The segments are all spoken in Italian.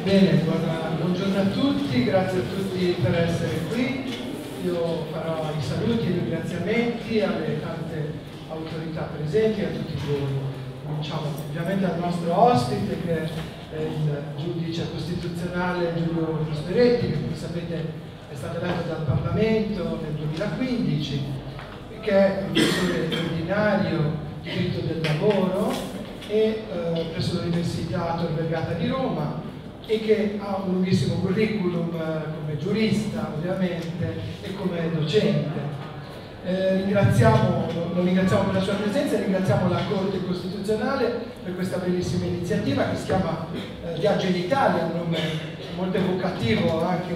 Bene, buongiorno a tutti, grazie a tutti per essere qui. Io farò i saluti e i ringraziamenti alle tante autorità presenti e a tutti voi. Cominciamo ovviamente al nostro ospite, che è il giudice costituzionale Giulio Prosperetti, che come sapete è stato eletto dal Parlamento nel 2015, che è professore ordinario di diritto del lavoro e presso l'Università Tor Vergata di Roma, e che ha un lunghissimo curriculum come giurista ovviamente e come docente. Lo ringraziamo per la sua presenza e ringraziamo la Corte Costituzionale per questa bellissima iniziativa che si chiama Viaggio in Italia, un nome molto evocativo anche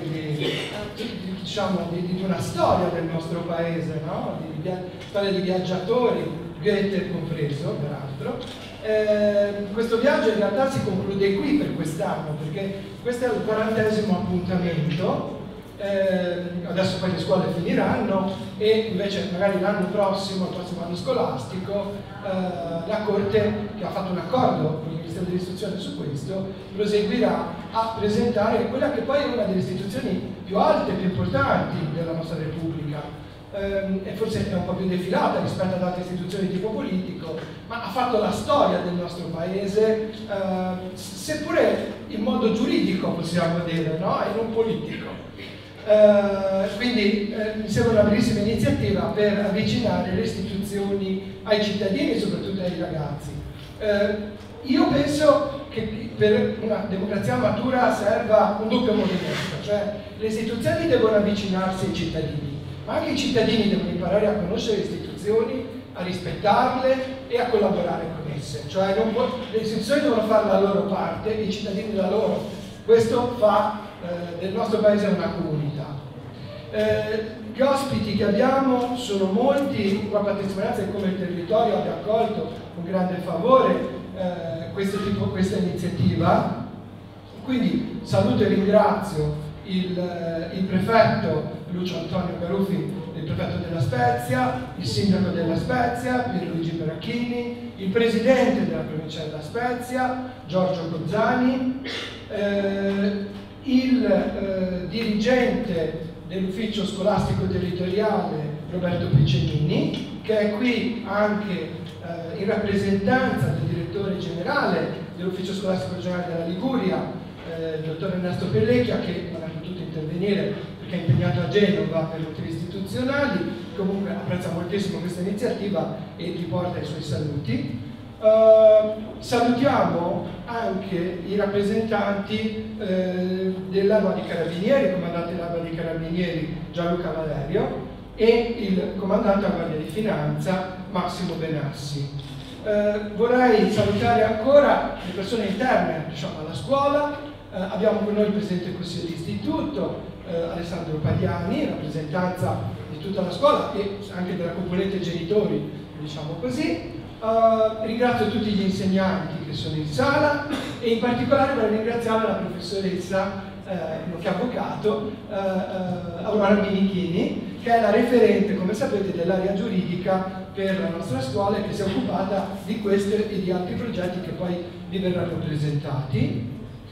di una storia del nostro paese, no? Storia di viaggiatori, Goethe compreso peraltro. Questo viaggio in realtà si conclude qui per quest'anno, perché questo è il 40° appuntamento. Adesso poi le scuole finiranno e invece magari l'anno prossimo, il prossimo anno scolastico, la Corte, che ha fatto un accordo con il Ministero dell'Istruzione su questo, proseguirà a presentare quella che poi è una delle istituzioni più alte e più importanti della nostra Repubblica. E forse è un po' più defilata rispetto ad altre istituzioni di tipo politico, ma ha fatto la storia del nostro paese, seppure in modo giuridico possiamo dire, no? E non politico. Quindi mi sembra una bellissima iniziativa per avvicinare le istituzioni ai cittadini e soprattutto ai ragazzi. Io penso che per una democrazia matura serva un doppio movimento, cioè le istituzioni devono avvicinarsi ai cittadini, ma anche i cittadini devono imparare a conoscere le istituzioni, a rispettarle e a collaborare con esse. Cioè le istituzioni devono fare la loro parte e i cittadini la loro. Questo fa del nostro paese una comunità. Gli ospiti che abbiamo sono molti, proprio a testimonianza di come il territorio abbia accolto con grande favore questa iniziativa. Quindi saluto e ringrazio il prefetto Lucio Antonio Garuffi, il prefetto della Spezia, il sindaco della Spezia, Pierluigi Beracchini, il presidente della provincia della Spezia, Giorgio Gozzani, il dirigente dell'ufficio scolastico territoriale Roberto Piccinini, che è qui anche in rappresentanza del direttore generale dell'ufficio scolastico regionale della Liguria, il dottor Ernesto Pellecchia, che non è potuto intervenire perché è impegnato a Genova per motivi istituzionali. Comunque apprezza moltissimo questa iniziativa e gli porta i suoi saluti. Salutiamo anche i rappresentanti dell'Arma dei Carabinieri, il comandante dell'Arma dei Carabinieri Gianluca Valerio e il comandante della Guardia di Finanza Massimo Benassi. Vorrei salutare ancora le persone interne, diciamo, alla scuola. Abbiamo con noi il presidente del Consiglio di Istituto, Alessandro Pagliani, in rappresentanza di tutta la scuola e anche della componente genitori, diciamo così. Ringrazio tutti gli insegnanti che sono in sala e in particolare vorrei ringraziare la professoressa, nonché avvocato, Aurora Binichini, che è la referente, come sapete, dell'area giuridica per la nostra scuola e che si è occupata di questo e di altri progetti che poi vi verranno presentati.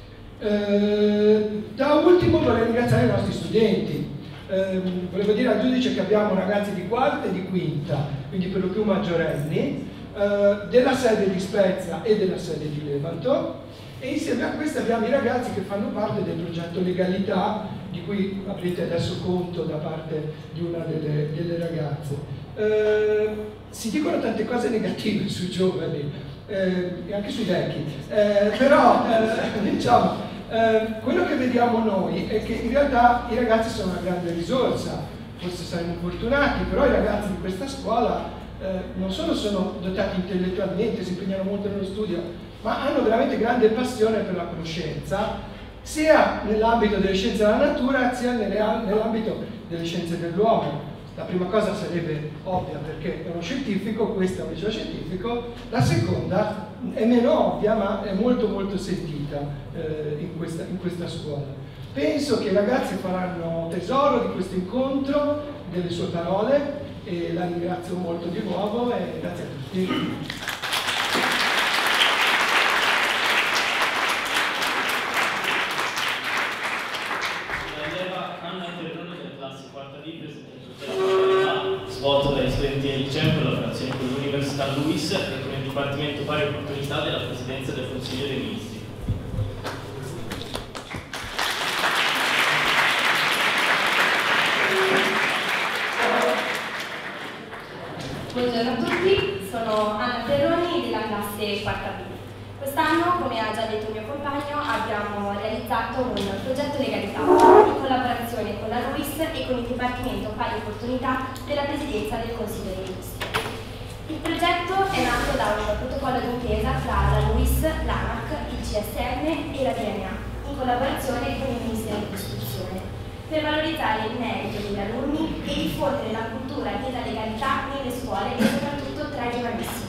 Da ultimo vorrei ringraziare i nostri studenti. Volevo dire al giudice che abbiamo ragazzi di quarta e di quinta, quindi per lo più maggiorenni, della sede di Spezia e della sede di Levanto, e insieme a questi abbiamo i ragazzi che fanno parte del progetto Legalità, di cui avrete adesso conto da parte di una delle ragazze. Si dicono tante cose negative sui giovani e anche sui vecchi, però diciamo, quello che vediamo noi è che in realtà i ragazzi sono una grande risorsa. Forse saremo fortunati, però i ragazzi di questa scuola non solo sono dotati intellettualmente, si impegnano molto nello studio, ma hanno veramente grande passione per la conoscenza, sia nell'ambito delle scienze della natura, sia nell'ambito delle scienze dell'uomo. La prima cosa sarebbe ovvia perché è uno scientifico, questo è un liceo scientifico. La seconda è meno ovvia, ma è molto molto sentita in questa scuola. Penso che i ragazzi faranno tesoro di questo incontro, delle sue parole, e la ringrazio molto di nuovo e grazie a tutti. presenti al liceo in collaborazione con l'Università LUISS e con il Dipartimento Pari Opportunità della Presidenza del Consiglio dei Ministri. Buongiorno a tutti, sono Anna Perroni della classe 4B. Quest'anno, come ha già detto il mio compagno, abbiamo realizzato un progetto legalità in collaborazione con la LUISS e con il Dipartimento Pari Opportunità della Presidenza del Consiglio dei Ministri. Il progetto è nato da un protocollo d'intesa tra la LUISS, l'ANAC, il CSM e la DNA, in collaborazione con il Ministero dell'Istruzione, per valorizzare il merito degli alunni e diffondere la cultura della legalità nelle scuole e soprattutto tra i giovanissimi.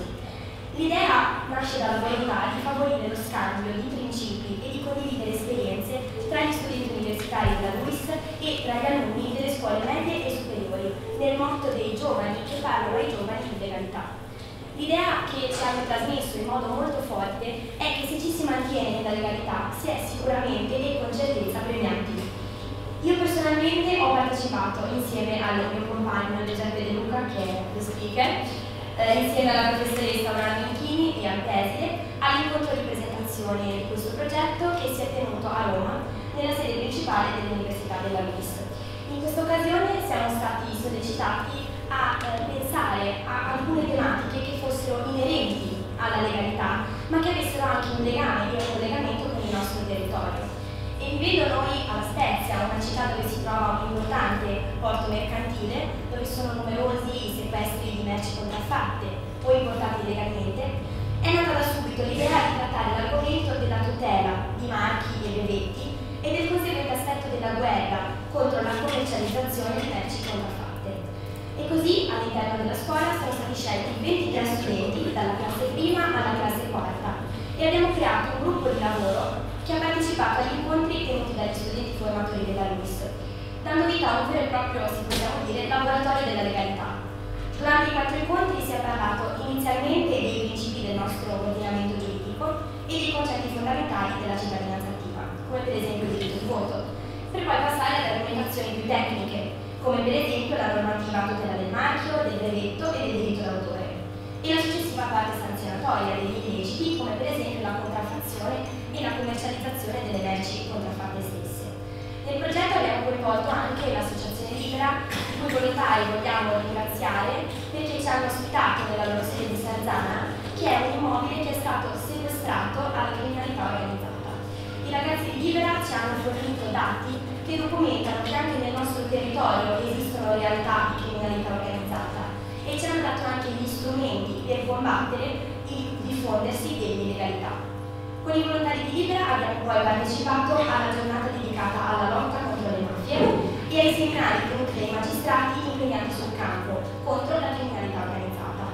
L'idea nasce dalla volontà di favorire lo scambio di principi e di condividere esperienze tra gli studenti universitari della LUISS e tra gli alunni delle scuole medie e superiori, nel motto dei giovani che parlano ai giovani di legalità. L'idea che ci hanno trasmesso in modo molto forte è che se ci si mantiene nella legalità si è sicuramente e con certezza premiati. Io personalmente ho partecipato insieme al mio compagno Giuseppe De Luca, che è lo speaker, insieme alla professoressa Aurora Minchini e al preside, all'incontro di presentazione di questo progetto che si è tenuto a Roma, nella sede principale dell'Università della LUISS. In questa occasione siamo stati sollecitati a pensare a alcune tematiche che fossero inerenti alla legalità, ma che avessero anche un legame e un collegamento con il nostro territorio. E vivendo noi alla Spezia, una città dove si trova un importante porto mercantile, dove sono numerosi i sequestri di merci contraffatte o importate illegalmente, è nata da subito l'idea di trattare l'argomento della tutela di marchi e brevetti e del conseguente aspetto della guerra contro la commercializzazione di merci contraffatte. E così all'interno della scuola sono stati scelti 23 studenti dalla classe prima alla classe quarta e abbiamo creato un gruppo di lavoro che ha partecipato agli incontri tenuti dagli studenti formatori della LUISS, dando vita a un vero e proprio, se possiamo dire, laboratorio della legalità. Durante i 4 incontri si è parlato inizialmente dei principi del nostro ordinamento giuridico e dei concetti fondamentali della cittadinanza attiva, come per esempio il diritto di voto, per poi passare ad argomentazioni più tecniche, come per esempio la normativa a tutela del marchio, del brevetto e del diritto d'autore, e la successiva parte sanzionatoria degli illeciti, come per esempio la contraffazione e la commercializzazione delle merci contraffatte stesse. Nel progetto abbiamo coinvolto anche l'Associazione Libera, i cui volontari vogliamo ringraziare perché ci hanno ospitato nella loro sede di Sarzana, che è un immobile che è stato sequestrato alla criminalità organizzata. I ragazzi di Libera ci hanno fornito dati che documentano che anche nel nostro territorio esistono realtà di criminalità organizzata e ci hanno dato anche gli strumenti per combattere il diffondersi dell'illegalità. Con i volontari di Libera abbiamo poi partecipato alla giornata dedicata alla lotta contro le mafie e ai seminari tenuti dai magistrati impegnati sul campo contro la criminalità organizzata.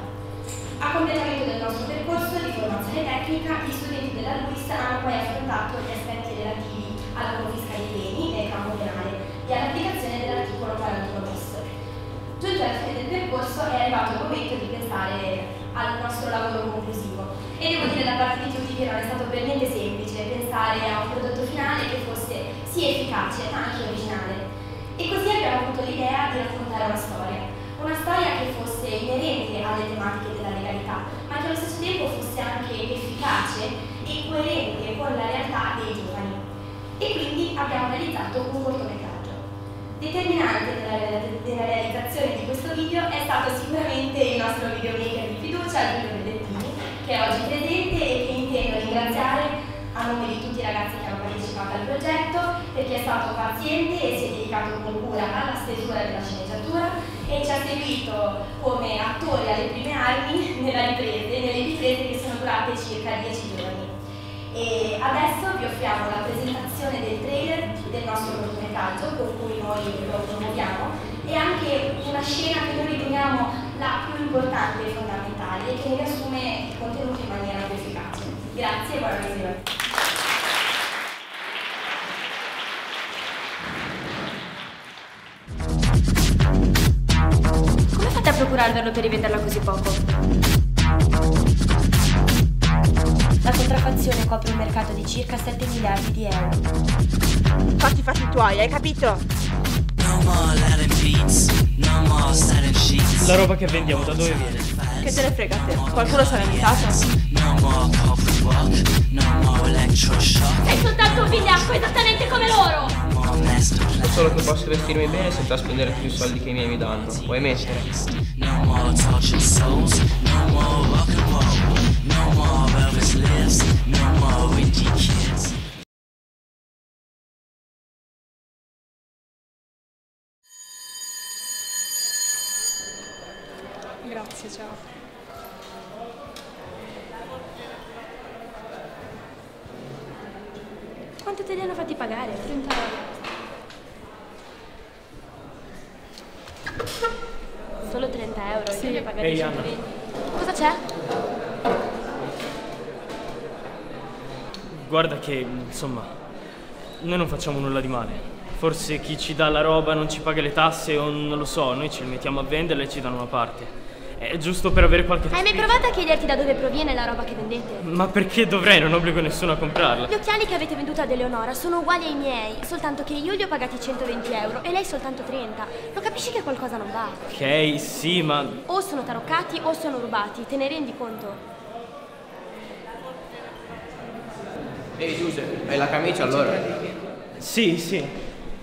A completamento del nostro percorso di formazione tecnica, gli studenti della LUISS hanno poi affrontato gli aspetti relativi alla confisca dei beni nel campo penale e all'applicazione dell'articolo 41 bis. Giunto alla fine del percorso è arrivato il momento di pensare al nostro lavoro conclusivo e devo dire da parte di tutti che non è stato per niente semplice pensare a un prodotto finale che fosse sì efficace ma anche originale. E così abbiamo avuto l'idea di raccontare una storia che fosse inerente alle tematiche della legalità, ma che allo stesso tempo fosse anche efficace e coerente con la realtà dei giovani. E quindi abbiamo realizzato un cortometraggio. Determinante della realizzazione di questo video è stato sicuramente il nostro videomaker di fiducia, Giulio Bellettini, che è oggi presente e che intendo ringraziare a nome di tutti i ragazzi che hanno partecipato al progetto, perché è stato paziente e si è dedicato con cura alla stesura della sceneggiatura e ci ha seguito come attori alle prime armi nelle riprese che sono durate circa 10 giorni. E adesso vi offriamo la presentazione del trailer del nostro cortometraggio con cui noi lo promuoviamo e anche una scena che noi riteniamo la più importante e fondamentale e che ne riassume il contenuto in maniera più efficace. Grazie e buona visione. Come fate a procurarvelo per rivenderla così poco? La contraffazione copre un mercato di circa 7 miliardi di euro. Fatti i fatti tuoi, hai capito? La roba che vendiamo da dove viene? Che te ne frega a te? Qualcuno sarà invitato? Sei soltanto un vigliacco, esattamente come loro! So solo che posso vestirmi bene senza spendere più soldi che i miei mi danno. Vuoi mettere? Grazie, ciao. Quanto te li hanno fatti pagare? 30 euro. Solo 30 euro? Sì. Io ne pagare Ehi, Anna. 120. Cosa c'è? Guarda che, insomma, noi non facciamo nulla di male. Forse chi ci dà la roba non ci paga le tasse o non lo so, noi ce le mettiamo a venderla e ci danno una parte. È giusto per avere qualche... Hai mai provato a chiederti da dove proviene la roba che vendete? Ma perché dovrei? Non obbligo nessuno a comprarla. Gli occhiali che avete venduto ad Eleonora sono uguali ai miei, soltanto che io li ho pagati 120 euro e lei soltanto 30. Lo capisci che qualcosa non va? Ok, sì, ma... O sono taroccati o sono rubati, te ne rendi conto? Ehi Giuseppe, hai la camicia allora? Sì, sì.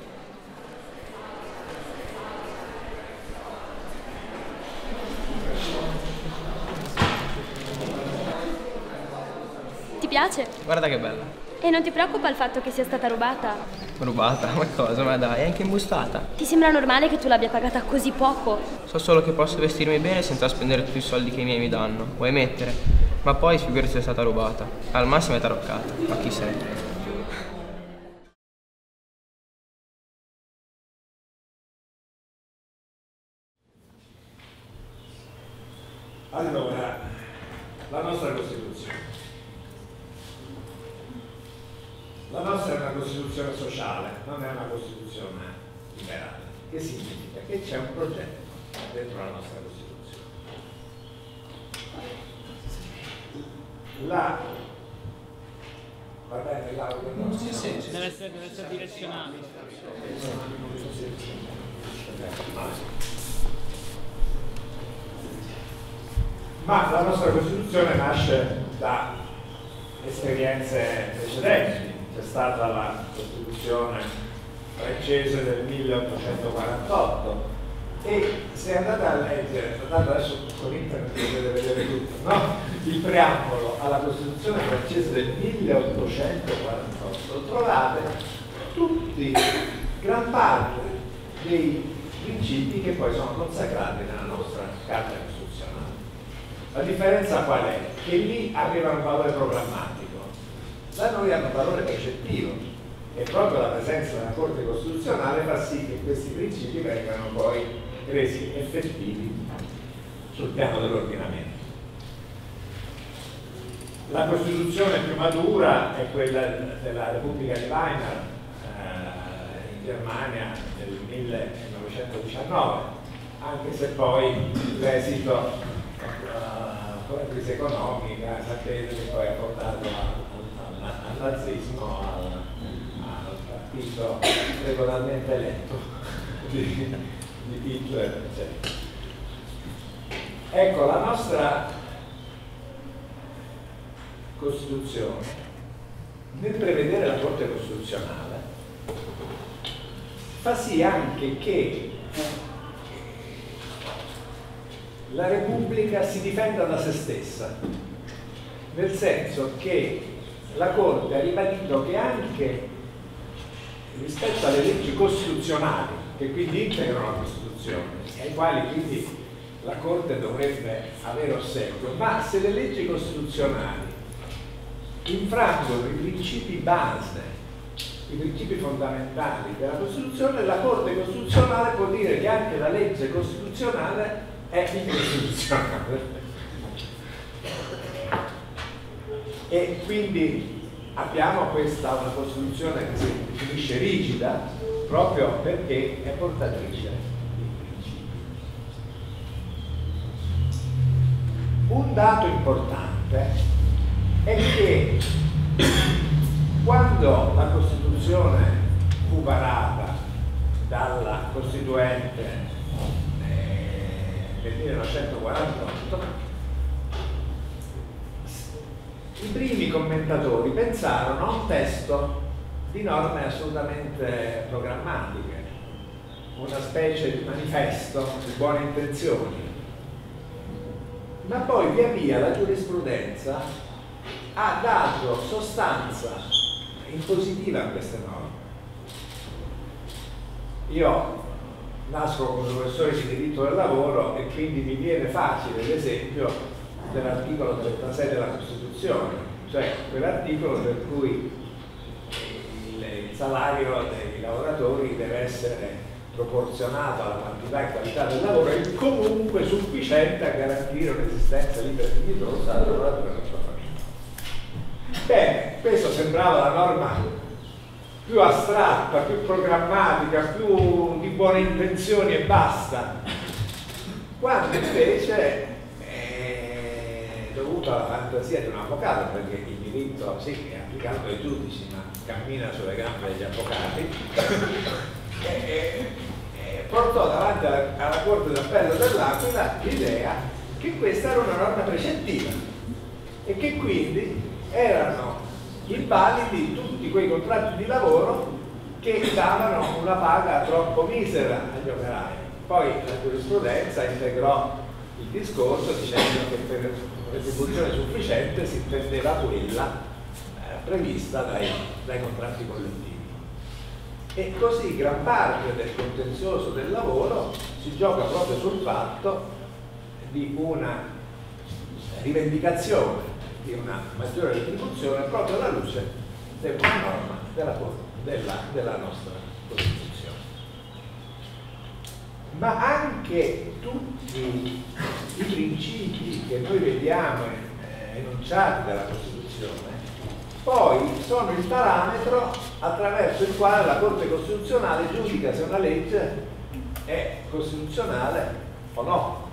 Ti piace? Guarda che bella. E non ti preoccupa il fatto che sia stata rubata? Rubata? Ma cosa? Ma dai, è anche imbustata. Ti sembra normale che tu l'abbia pagata così poco? So solo che posso vestirmi bene senza spendere tutti i soldi che i miei mi danno. Vuoi mettere? Ma poi figurati se è stata rubata. Al massimo è taroccata. Ma chi sei? Allora, la nostra Costituzione. La nostra è una Costituzione sociale, non è una Costituzione liberale. Che significa? Che c'è un progetto dentro la nostra Costituzione. Va bene l'audio? No? Sì. Deve essere direzionato. Ma la nostra Costituzione nasce da esperienze precedenti. C'è stata la Costituzione francese del 1848 e se andate a leggere, andate adesso con internet potete vedere tutto, no? Il preambolo alla Costituzione francese del 1848 trovate tutti, gran parte dei principi che poi sono consacrati nella nostra Carta Costituzionale. La differenza qual è? Che lì aveva un valore programmatico, da noi hanno un valore percettivo e proprio la presenza della Corte Costituzionale fa sì che questi principi vengano poi resi effettivi sul piano dell'ordinamento. La Costituzione più matura è quella della Repubblica di Weimar in Germania del 1919, anche se poi l'esito con la crisi economica sapete che poi ha portato al nazismo, al partito regolarmente eletto di Hitler, eccetera. Ecco, la nostra Costituzione, nel prevedere la Corte Costituzionale, fa sì anche che la Repubblica si difenda da se stessa, nel senso che la Corte ha ribadito che anche rispetto alle leggi costituzionali, che quindi integrano la Costituzione, ai quali quindi la Corte dovrebbe avere ossequio, ma se le leggi costituzionali infrangono i principi base, i principi fondamentali della Costituzione, la Corte Costituzionale può dire che anche la legge costituzionale è incostituzionale. E quindi abbiamo una Costituzione che si definisce rigida proprio perché è portatrice di principi. Un dato importante è che quando la Costituzione fu varata dalla Costituente del 1948, i primi commentatori pensarono a un testo di norme assolutamente programmatiche, una specie di manifesto di buone intenzioni, ma poi via via la giurisprudenza ha dato sostanza impositiva a queste norme. Io nasco come professore di diritto del lavoro e quindi mi viene facile l'esempio dell'articolo 36 della Costituzione, cioè quell'articolo per cui il salario dei lavoratori deve essere proporzionato alla quantità e qualità del lavoro e comunque sufficiente a garantire un'esistenza libera e dignitosa al lavoratore e alla sua famiglia. Bene, questa sembrava la norma più astratta, più programmatica, più di buone intenzioni e basta, quando invece dovuto alla fantasia di un avvocato, perché il diritto sì è applicato ai giudici ma cammina sulle gambe degli avvocati, portò davanti alla Corte d'Appello dell'Aquila l'idea che questa era una norma precettiva e che quindi erano invalidi tutti quei contratti di lavoro che davano una paga troppo misera agli operai. Poi la giurisprudenza integrò il discorso dicendo che per retribuzione sufficiente si intendeva quella prevista dai contratti collettivi. E così gran parte del contenzioso del lavoro si gioca proprio sul fatto di una rivendicazione di una maggiore retribuzione proprio alla luce di una norma della nostra Costituzione. Ma anche tutti i principi che noi vediamo enunciati dalla Costituzione poi sono il parametro attraverso il quale la Corte Costituzionale giudica se una legge è costituzionale o no.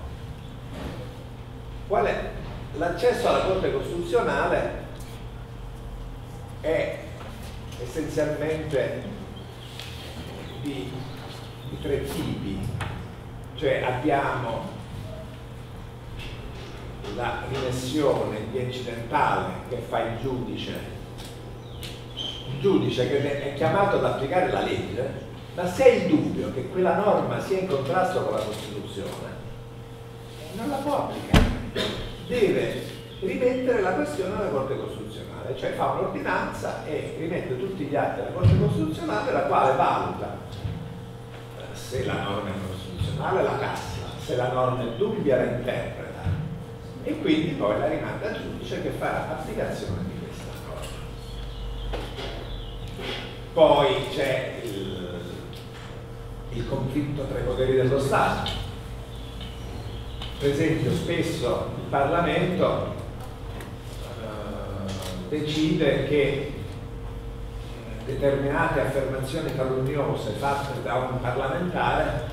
Qual è? L'accesso alla Corte Costituzionale è essenzialmente di tre tipi, cioè abbiamo la rimessione di incidentale che fa il giudice che è chiamato ad applicare la legge, ma se ha il dubbio che quella norma sia in contrasto con la Costituzione non la può applicare, deve rimettere la questione alla Corte Costituzionale, cioè fa un'ordinanza e rimette tutti gli atti alla Corte Costituzionale, la quale valuta se la norma è costituzionale la cassa, se la norma è dubbia la interpreta e quindi poi la rimanda al giudice che farà applicazione di questa norma. Poi c'è il conflitto tra i poteri dello Stato. Per esempio spesso il Parlamento decide che determinate affermazioni calunniose fatte da un parlamentare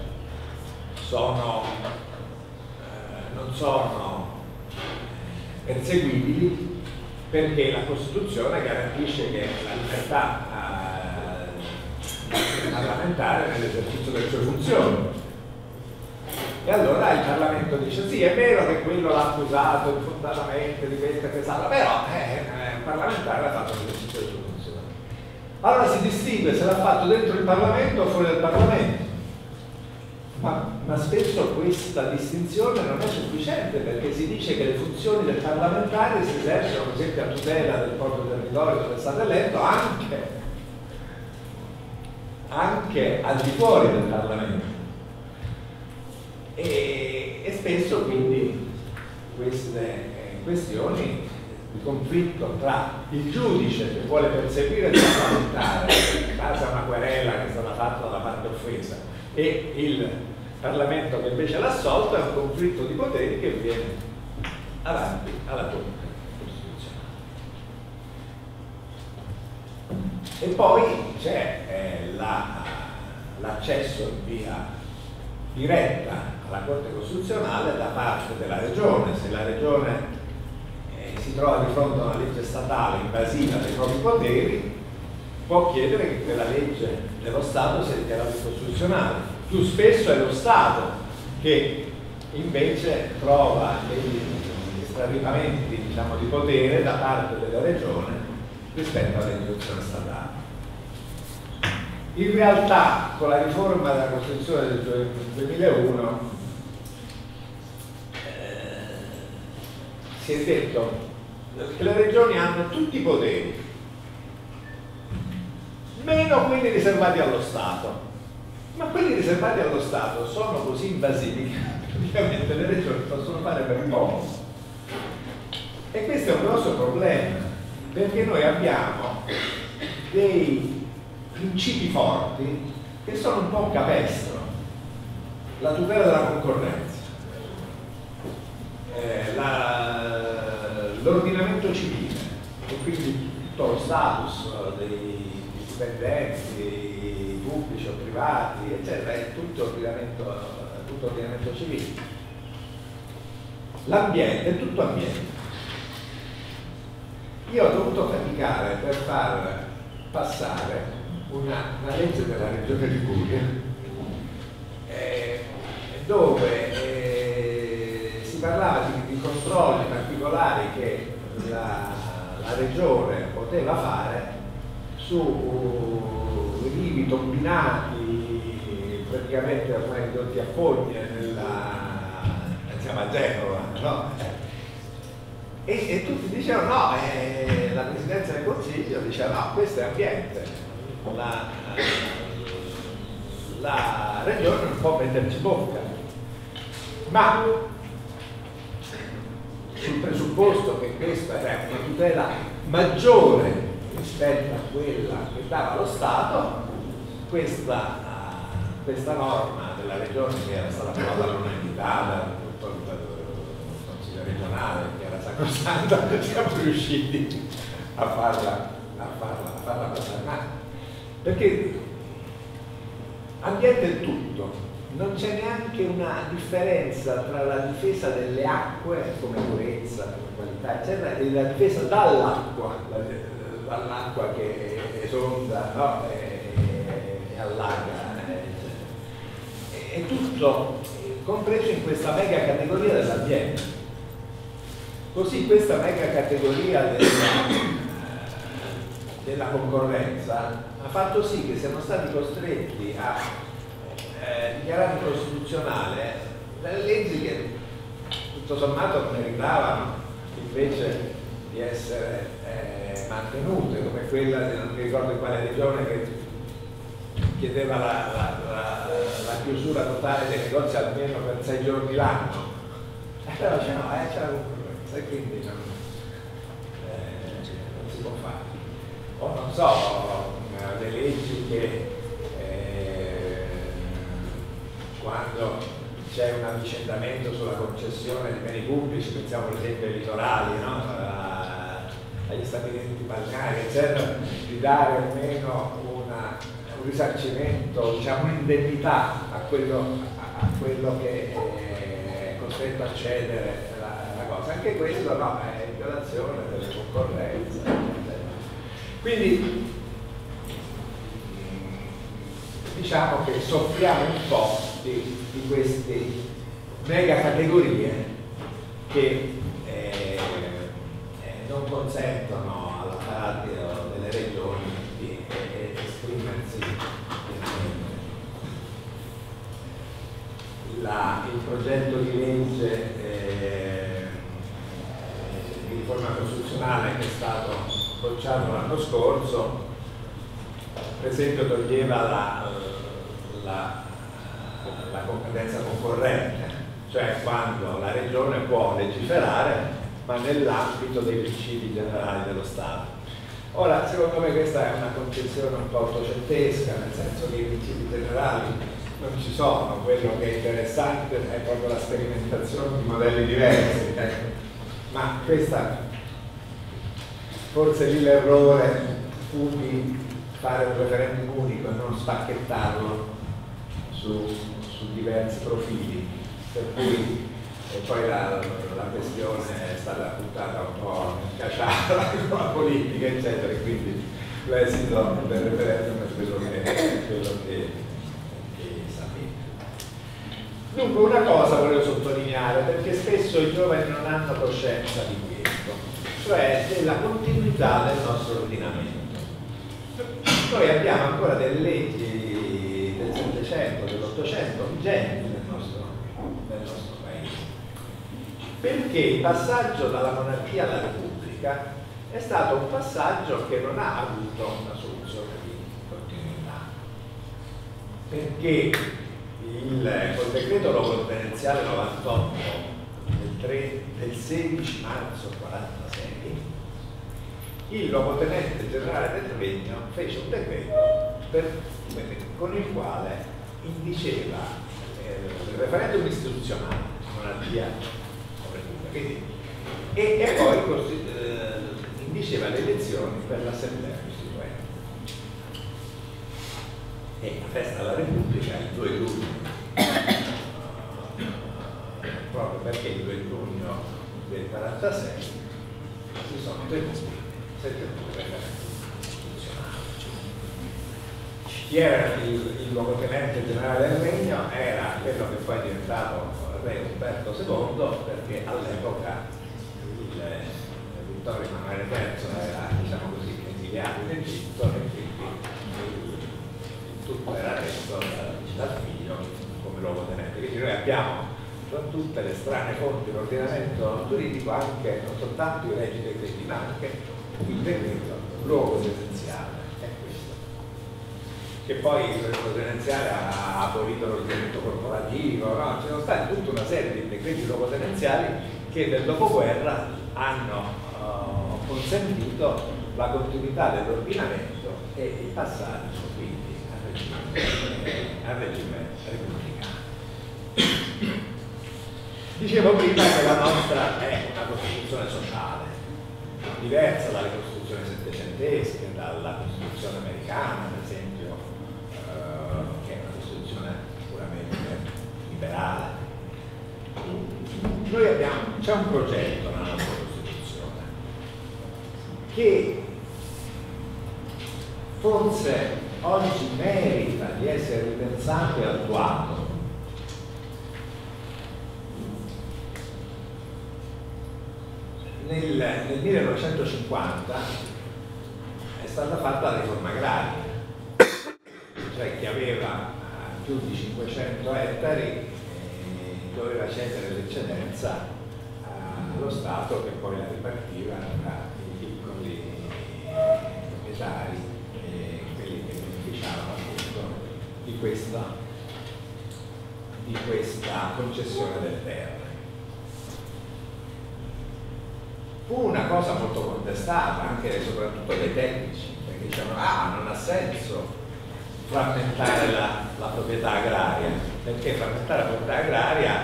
non sono perseguibili perché la Costituzione garantisce che la libertà parlamentare nell'esercizio delle sue funzioni. E allora il Parlamento dice sì, è vero che quello l'ha accusato infondatamente di questa e quest'altra, però il parlamentare ha fatto l'esercizio delle sue funzioni. Allora si distingue se l'ha fatto dentro il Parlamento o fuori dal Parlamento. Ma spesso questa distinzione non è sufficiente perché si dice che le funzioni del parlamentare si esercitano per esempio a tutela del proprio territorio dove è stato eletto anche al di fuori del Parlamento. E spesso quindi queste questioni di conflitto tra il giudice che vuole perseguire il parlamentare in base a una querela che è stata fatta dalla parte offesa e il Parlamento che invece l'ha assolto è un conflitto di poteri che viene avanti alla Corte Costituzionale. E poi c'è l'accesso in via diretta alla Corte Costituzionale da parte della Regione. Se la Regione si trova di fronte a una legge statale invasiva dei propri poteri, può chiedere che quella legge dello Stato si è dichiarato incostituzionale. Più spesso è lo Stato che invece trova degli straripamenti, diciamo, di potere da parte della regione rispetto all'istituzione statale. In realtà, con la riforma della Costituzione del 2001 si è detto che le regioni hanno tutti i poteri, meno quelli riservati allo Stato. Ma quelli riservati allo Stato sono così invasivi che praticamente le regioni possono fare per poco. E questo è un grosso problema, perché noi abbiamo dei principi forti che sono un po' un capestro. La tutela della concorrenza, l'ordinamento civile, e quindi tutto lo status dei dipendenti pubblici o privati, eccetera, è tutto ordinamento civile. L'ambiente è tutto ambiente. Io ho dovuto faticare per far passare una legge della Regione Liguria dove si parlava di controlli particolari che la Regione poteva fare su rivi tombinati praticamente ormai ridotti a fogne insieme a Genova, no? E tutti dicevano no, la Presidenza del Consiglio diceva no, questo è ambiente, la Regione non può metterci bocca, ma sul presupposto che questa era una tutela maggiore rispetto a quella che dava lo Stato, questa norma della Regione, che era stata approvata all'unanimità da tutto il Consiglio regionale, che era sacrosanta, siamo riusciti a farla passare. Perché ambiente è tutto, non c'è neanche una differenza tra la difesa delle acque come purezza, come qualità, eccetera, e la difesa dall'acqua che esonda, no? e allaga. È tutto compreso in questa mega categoria dell'ambiente. Così questa mega categoria della concorrenza ha fatto sì che siamo stati costretti a dichiarare incostituzionale delle leggi che tutto sommato meritavano invece di essere mantenute, come quella di non mi ricordo in quale regione che chiedeva la chiusura totale dei negozi almeno per 6 giorni l'anno. Allora c'è la concorrenza e quindi non si può fare. O non so, le leggi che quando c'è un avvicendamento sulla concessione di beni pubblici, pensiamo per esempio ai litorali, no? Agli stabilimenti balneari, eccetera, di dare almeno un risarcimento, diciamo un'indennità a quello che è costretto a cedere la cosa. Anche questo no, è in violazione delle concorrenze. Quindi diciamo che soffriamo un po' di queste mega categorie che non consentono all'apparato delle regioni di esprimersi pienamente. Il progetto di legge di riforma costituzionale che è stato bocciato l'anno scorso, per esempio, toglieva la competenza concorrente, cioè quando la Regione può legiferare ma nell'ambito dei principi generali dello Stato. Ora, secondo me questa è una concezione un po' ottocentesca, nel senso che i principi generali non ci sono, quello che è interessante è proprio la sperimentazione di modelli diversi, ma questa forse lì l'errore fu di fare un referendum unico e non spacchettarlo su diversi profili, per cui poi la questione è stata buttata un po' in caciara con la politica, eccetera, e quindi l'esito del referendum è quello che sapete. Dunque una cosa volevo sottolineare, perché spesso i giovani non hanno coscienza di questo, cioè della continuità del nostro ordinamento. Noi abbiamo ancora delle leggi del 700, dell'800 vigenti nel nostro paese, perché il passaggio dalla monarchia alla repubblica è stato un passaggio che non ha avuto una soluzione di continuità, perché col decreto logotenenziale 98 del 16 marzo 46 il logotenente generale del Regno fece un decreto con il quale indiceva il referendum istituzionale, monarchia o repubblica, e poi indiceva le elezioni per l'assemblea costituente. E la festa della Repubblica il 2 luglio, proprio perché il 2 luglio del 46 si sono tenuti 7 referendum istituzionali. Chi era il luogotenente generale del Regno era quello che poi è diventato re Umberto II, perché all'epoca Vittorio Emanuele III era, diciamo così, esiliato in Egitto, e quindi tutto era resto dal figlio come luogotenente. Quindi noi abbiamo tra tutte le strane fonti dell'ordinamento giuridico anche non soltanto i regi decreti, ma anche il decreto luogotenenziale. È questo. Che poi il luogotenenziale ha abolito l'ordinamento corporativo, no? Ci sono stati tutta una serie di decreti luogotenenziali che nel dopoguerra hanno consentito la continuità dell'ordinamento e il passaggio quindi al regime repubblicano. Dicevo prima che la nostra è una Costituzione sociale, diversa dalle Costituzioni settecentesche, dalla Costituzione americana, ad esempio, che è una Costituzione puramente liberale. C'è un progetto nella nostra Costituzione che forse oggi merita di essere ripensato e attuato. Nel 1950 è stata fatta la riforma agraria, cioè chi aveva più di 500 ettari doveva cedere l'eccedenza allo Stato, che poi la ripartiva tra i piccoli proprietari e quelli che beneficiavano appunto di questa concessione del terra. Fu una cosa molto contestata anche e soprattutto dai tecnici, perché dicevano non ha senso frammentare la proprietà agraria, perché frammentare la proprietà agraria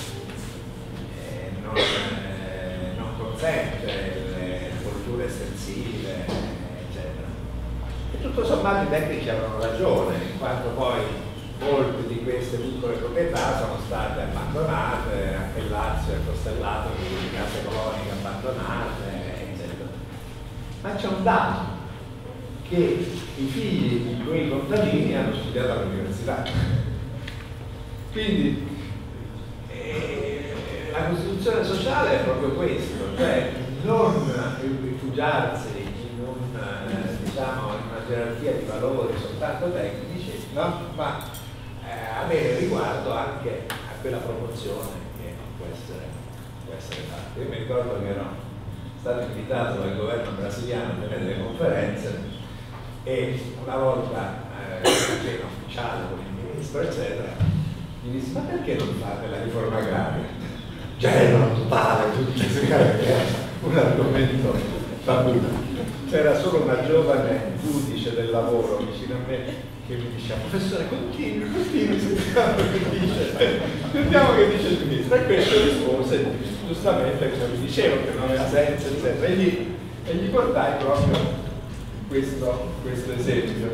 non consente le colture estensive, eccetera. E tutto sommato i tecnici avevano ragione, in quanto poi molte di queste piccole proprietà sono state abbandonate, anche il Lazio è costellato di case coloniche abbandonate, eccetera. Ma c'è un dato, che i figli di quei contadini hanno studiato all'università. In la Costituzione sociale è proprio questo, cioè non rifugiarsi in una gerarchia di valori soltanto tecnici, no? Ma avere riguardo anche a quella promozione che può essere fatta. Io mi ricordo che ero stato invitato dal governo brasiliano a tenere delle conferenze e una volta cena ufficiale con il ministro eccetera mi disse: ma perché non fate la riforma agraria? C'era totale, tutti un argomento tabù. C'era solo una giovane giudice del lavoro vicino a me che mi diceva: professore, continui, sentiamo che dice il ministro. E questo rispose giustamente come vi dicevo, che non aveva senso, eccetera. E gli portai proprio questo esempio.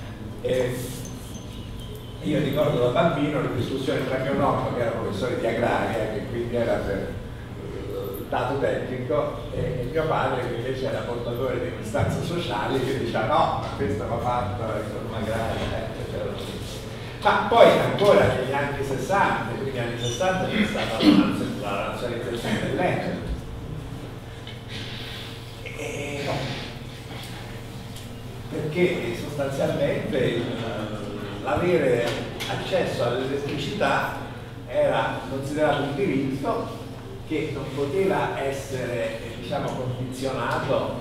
Io ricordo da bambino le discussioni tra mio nonno, che era professore di agraria, che quindi era per risultato tecnico, e mio padre che invece era portatore di istanze sociali che diceva no, ma questo va fatto in forma agraria, eccetera. Ma poi ancora negli anni 60, negli anni 60 c'è stata la nazionalizzazione dell'ENEL. Perché sostanzialmente l'avere accesso all'elettricità era considerato un diritto che non poteva essere, diciamo, condizionato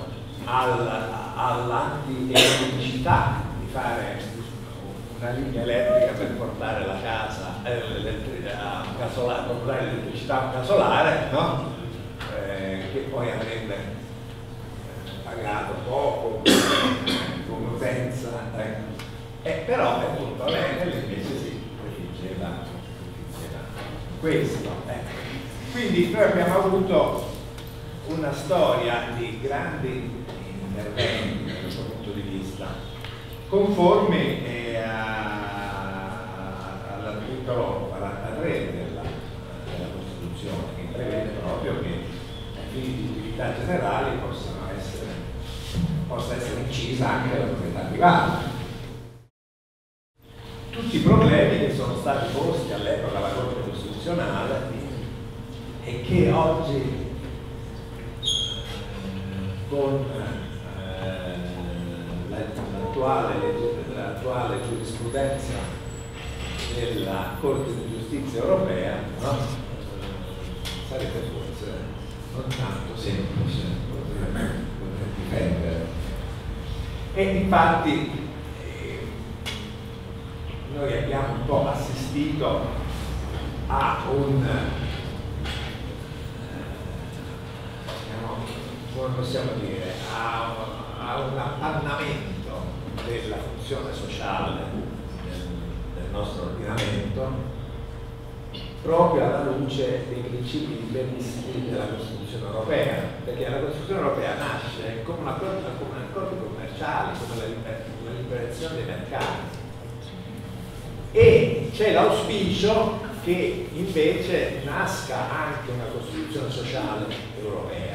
all'antieconomicità di fare una linea elettrica per portare la casa, portare l'elettricità a un casolare, no? Che poi avrebbe pagato poco come utenza, però appunto l'Enel invece si prefiggeva questo. Quindi noi abbiamo avuto una storia di grandi interventi da questo punto di vista, conformi all'articolo 43 della Costituzione, che prevede proprio che ai fini di utilità generali possa essere incisa anche la proprietà privata. Tutti i problemi che sono stati posti all'epoca alla Corte Costituzionale e che oggi con l'attuale giurisprudenza della Corte di Giustizia Europea, no? Sarebbe forse non tanto semplice poter difendere. E infatti noi abbiamo un po' assistito a come possiamo dire, a un appannamento della funzione sociale del nostro ordinamento proprio alla luce dei principi liberisti della Costituzione Europea, perché la Costituzione Europea nasce come un accordo commerciale, come la liberazione dei mercati, e c'è l'auspicio che invece nasca anche una Costituzione sociale europea.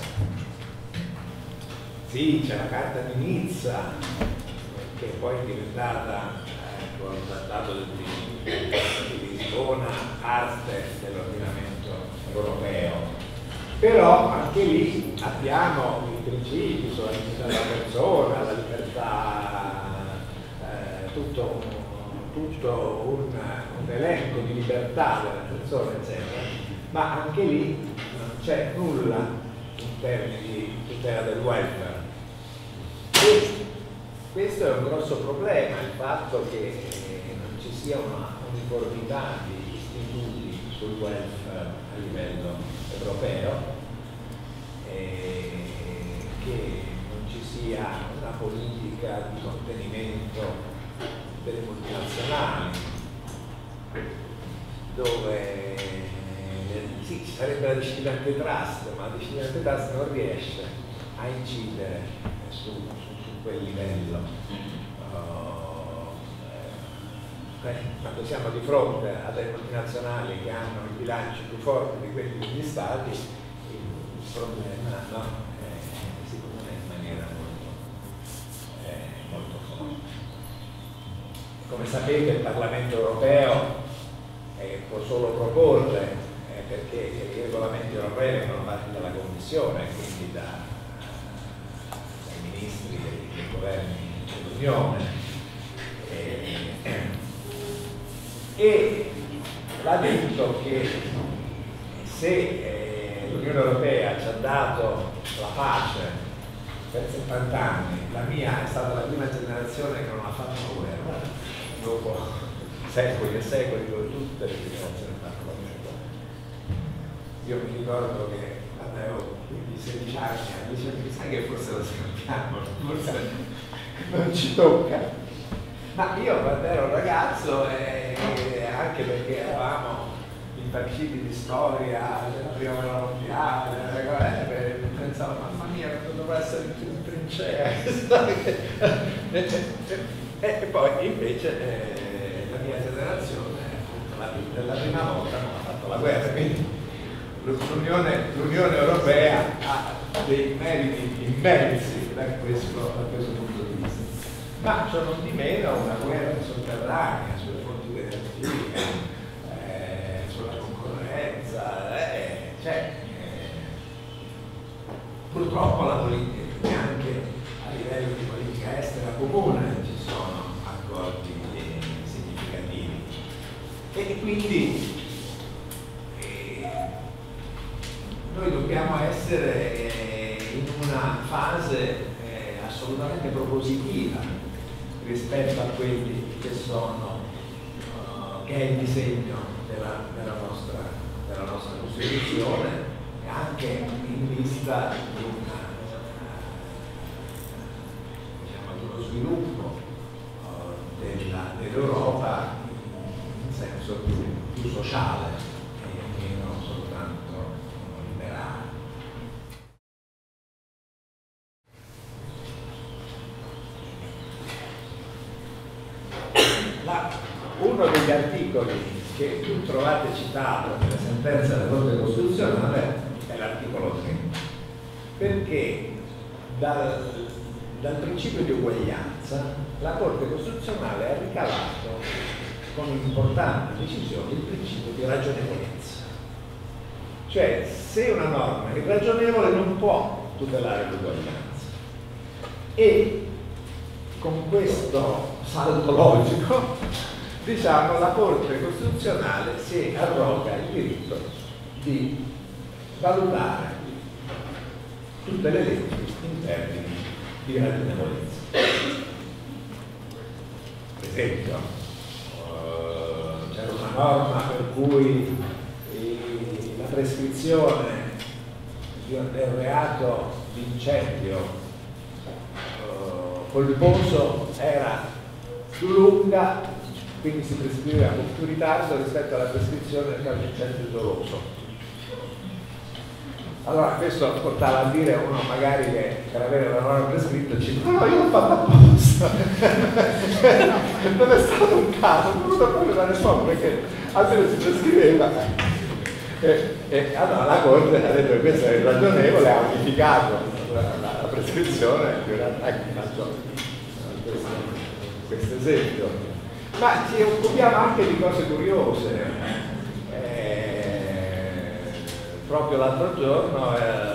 Sì, c'è la Carta di Nizza, che poi è diventata con il Trattato di Lisbona parte dell'ordinamento europeo, però anche lì abbiamo i principi sulla dignità della persona, la libertà, tutto un elenco di libertà della persona, eccetera, ma anche lì non c'è nulla in termini di tutela del welfare. E questo è un grosso problema, il fatto che non ci sia una uniformità di istituti sul welfare a livello europeo, che non ci sia una politica di contenimento delle multinazionali, dove sì, ci sarebbe la disciplina antitrust, ma la disciplina antitrust non riesce a incidere su quel livello. Quando siamo di fronte a delle multinazionali che hanno i bilanci più forti di quelli degli stati, il problema si pone in maniera molto forte. Come sapete, il Parlamento europeo può solo proporre, perché i regolamenti europei vengono fatti dalla Commissione, quindi dai ministri dei governi dell'Unione, e va detto che se l'Unione Europea ci ha dato la pace per 70 anni, la mia è stata la prima generazione che non ha fatto una guerra, dopo secoli e secoli dove tutte le generazioni hanno fatto la guerra. Io mi ricordo che quando avevo 16 anni dicevo, sai che forse lo scambiamo, forse non ci tocca. Ma io quando ero ragazzo, anche perché eravamo imparciti di storia della prima guerra mondiale, pensavo, mamma mia, dovrà essere in trincea. E poi invece la mia generazione per la prima volta non ha fatto la guerra, quindi l'Unione Europea ha dei meriti immensi da questo punto di vista, ma ciò non di meno una guerra sotterranea sulle fonti di energia, sulla concorrenza, purtroppo la politica, neanche a livello di politica estera comune ci sono accordi significativi, e quindi noi dobbiamo essere in una fase assolutamente propositiva rispetto a quelli che sono che è il disegno della nostra Costituzione, e anche in vista di uno sviluppo dell'Europa in senso più sociale e meno soltanto liberale. Uno degli articoli che più trovate citato nelle sentenze della Corte Costituzionale è l'articolo 3, perché dal principio di uguaglianza la Corte Costituzionale ha ricavato con un'importante decisione il principio di ragionevolezza. Cioè, se una norma è irragionevole non può tutelare l'uguaglianza. E con questo salto logico, diciamo, la Corte Costituzionale si arroga il diritto di valutare tutte le leggi in termini di ragionevolezza. Per esempio, c'era una norma per cui la prescrizione del reato di incendio colposo era più lunga, quindi si prescriveva con più ritardo rispetto alla prescrizione del caso di incendio doloso. Allora questo portava a dire a uno magari che per avere la norma prescritta dice no, io l'ho fatto apposta. Non è stato un caso, non ho voluto proprio dare fuoco perché almeno si prescriveva. E allora la Corte ha detto che questo è irragionevole, ha unificato la prescrizione. Ecco, faccio questo esempio. Ma ci occupiamo anche di cose curiose. Proprio l'altro giorno,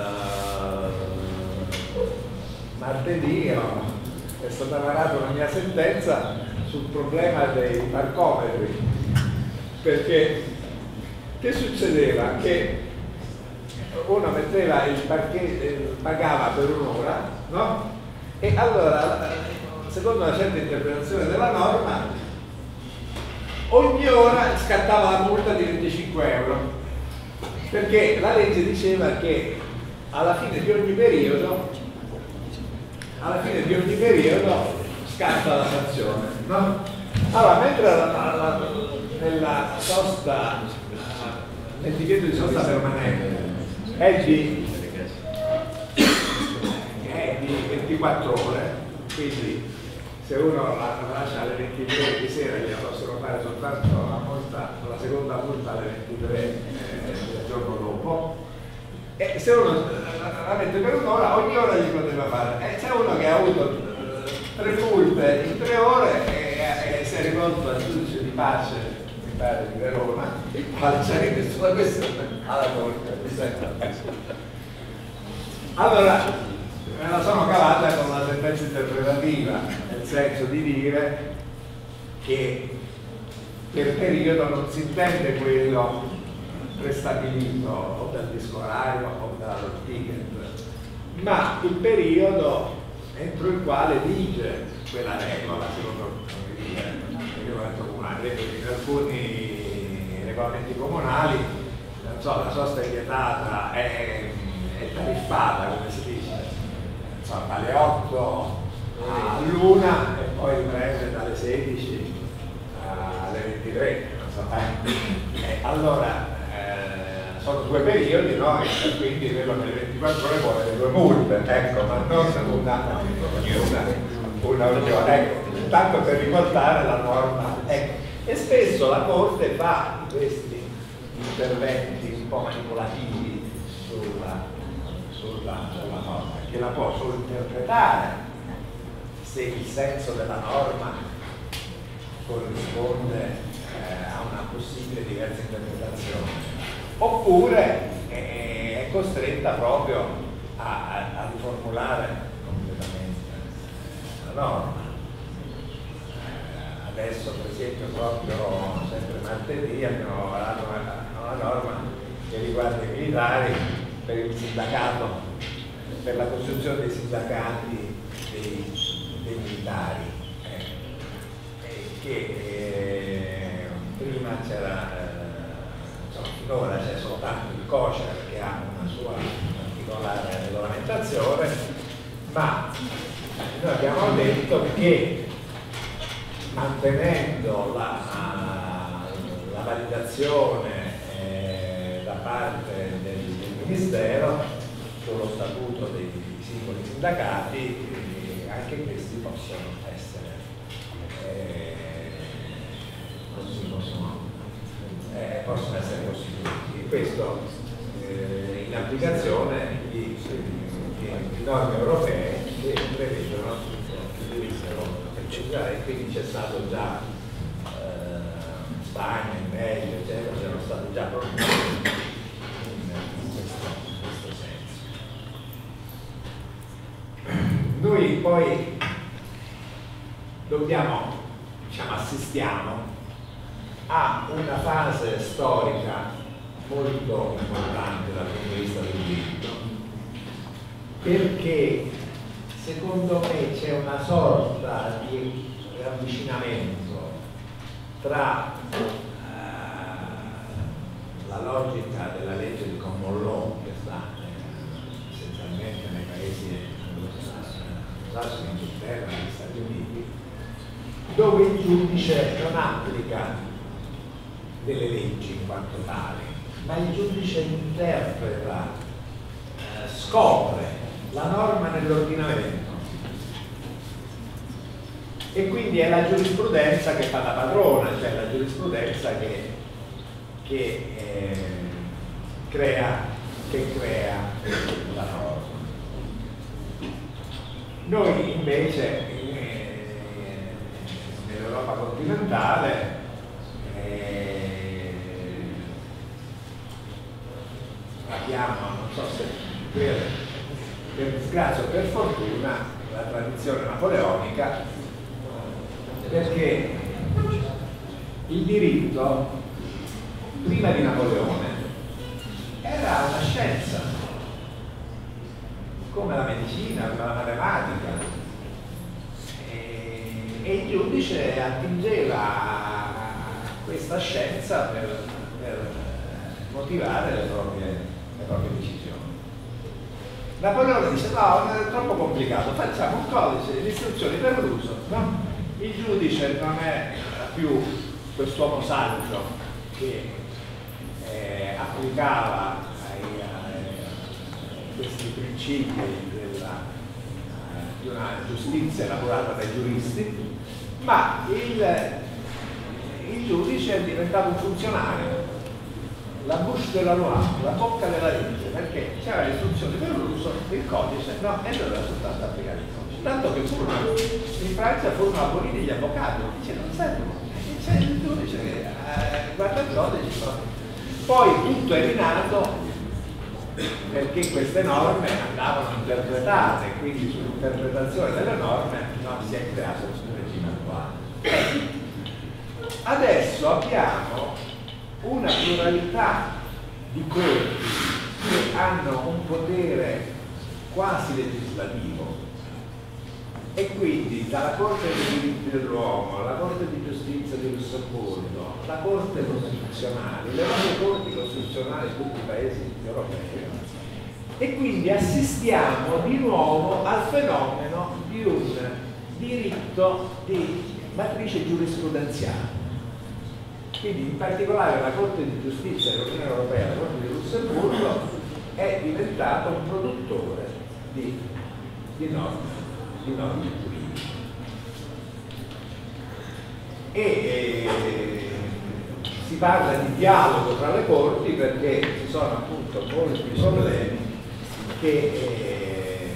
martedì, è stata varata una mia sentenza sul problema dei parcometri, perché che succedeva? Che uno metteva il parcheggio, pagava per un'ora, no? E allora, secondo una certa interpretazione della norma, ogni ora scattava la multa di 25 euro. Perché la legge diceva che alla fine di ogni periodo scatta la sanzione, no? Allora, mentre nella sosta, nel divieto di sosta permanente è di 24 ore, quindi se uno la lascia alle 23 di sera gli possono fare soltanto la seconda multa alle 23 il giorno dopo, e se uno la mette per un'ora, ogni ora gli poteva fare. C'è uno che ha avuto 3 multe in 3 ore e si è rivolto al giudice di pace, mi pare, di Verona, il quale ci ha richiesto la questione alla Corte. Allora me la sono cavata con una sentenza interpretativa, nel senso di dire che per periodo non si intende quello prestabilito o dal disco orario o dal ticket, ma il periodo entro il quale vige quella regola, secondo il regolamento comunale. In alcuni regolamenti comunali, non so, la sosta è vietata, è tariffata, come si dice, insomma, dalle 8 all'1 e poi riprende dalle 16 alle 23, non so. Allora sono 2 periodi, no? E quindi quello nelle 24 ore vuole 2 multe, ecco, ma non una unione, ecco, tanto per riportare la norma, ecco. E spesso la Corte fa questi interventi un po' manipolativi sulla norma, che la può solo interpretare se il senso della norma corrisponde a una possibile diversa interpretazione, oppure è costretta proprio a riformulare completamente la norma. Adesso per esempio proprio sempre martedì abbiamo varato una norma che riguarda i militari per il sindacato, per la costruzione dei sindacati dei militari, che prima c'era, finora c'è soltanto il COCER che ha una sua particolare regolamentazione, ma noi abbiamo detto che mantenendo la validazione da parte del Ministero sullo statuto dei singoli sindacati, anche questi possono essere possono essere costituiti. Questo in applicazione di norme europee che prevedono il diritto, e quindi c'è stato già Spagna, in Belgio, eccetera, c'erano stati già problemi in questo senso. Noi poi assistiamo a una fase storica molto importante dal punto di vista del diritto, perché secondo me c'è una sorta di ravvicinamento tra la logica della legge di common law, che sta essenzialmente nei paesi anglosassoni, in Inghilterra, negli Stati Uniti, dove il giudice non applica delle leggi in quanto tali, ma il giudice interpreta, scopre la norma nell'ordinamento, e quindi è la giurisprudenza che fa da padrona, cioè la giurisprudenza che crea la norma. Noi invece nell'Europa continentale abbiamo, non so se per disgrazia o per fortuna, la tradizione napoleonica, perché il diritto prima di Napoleone era una scienza come la medicina, come la matematica, e il giudice attingeva a questa scienza per motivare le proprie decisioni. Napoleone dice: no, è troppo complicato, facciamo un codice di istruzioni per l'uso, no? Il giudice non è più quest'uomo saggio che applicava questi principi di una giustizia elaborata dai giuristi, ma il giudice è diventato un funzionario, la bouche de la loi, la bocca della legge, perché c'era le istruzioni per l'uso, il codice no, e doveva soltanto applicare il codice. Tanto che in Francia furono aboliti gli avvocati, dice non servono, c'è il giudice che guarda il codice. Poi tutto è rinato perché queste norme andavano interpretate, quindi sull'interpretazione delle norme non si è creato il regime attuale. Adesso abbiamo una pluralità di corti che hanno un potere quasi legislativo, e quindi dalla Corte dei diritti dell'uomo alla Corte di giustizia di Lussemburgo, la Corte costituzionale, le varie corti costituzionali di tutti i paesi europei, e quindi assistiamo di nuovo al fenomeno di un diritto di matrice giurisprudenziale. Quindi in particolare la Corte di giustizia dell'Unione Europea, la Corte di Lussemburgo, è diventato un produttore di norme giuridiche. E si parla di dialogo tra le corti perché ci sono appunto molti problemi che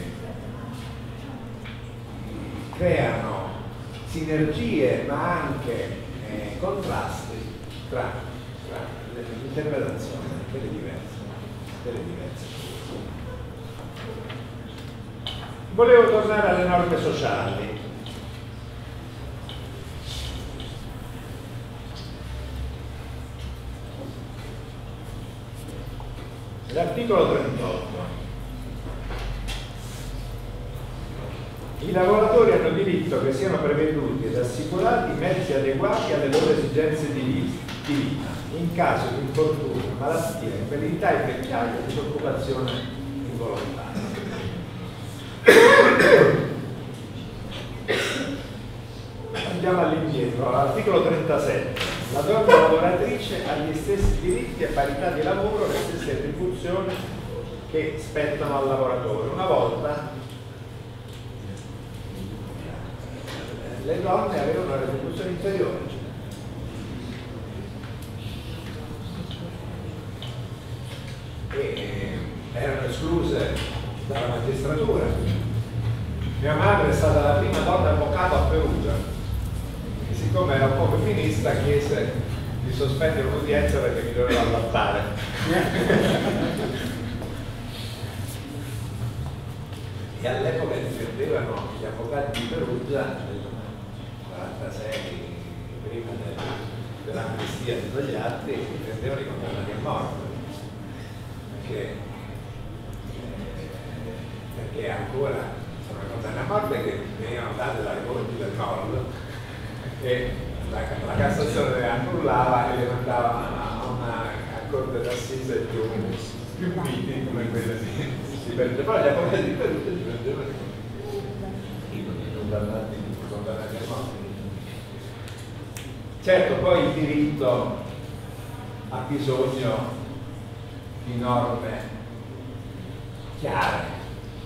creano sinergie ma anche contrasti tra l'interpretazione delle diverse. Volevo tornare alle norme sociali. L'articolo 38. I lavoratori hanno diritto che siano preveduti ed assicurati mezzi adeguati alle loro esigenze di vita, in caso di infortunio, malattia, invalidità e vecchiaia e disoccupazione involontaria. Andiamo all'indietro, all'articolo 37. La donna lavoratrice ha gli stessi diritti e parità di lavoro, le stesse retribuzioni che spettano al lavoratore. Una volta le donne avevano una retribuzione inferiore. E erano escluse dalla magistratura. Mia madre è stata la prima donna avvocato a Perugia. Siccome era un po' femminista, chiese di sospendere un'udienza perché mi doveva allattare. E all'epoca difendevano gli avvocati di Perugia nel 1946, prima dell'amnistia di Togliatti, difendevano i condannati a morte. Perché ancora sono condanne a morte che venivano date dalle corti del nord, e la Cassazione le annullava e le mandava a una corte d'assise più miti come quella di Perugia. Però gli avvocati di Perugia difendevano i condannati a morte. Certo, poi il diritto ha bisogno di norme chiare.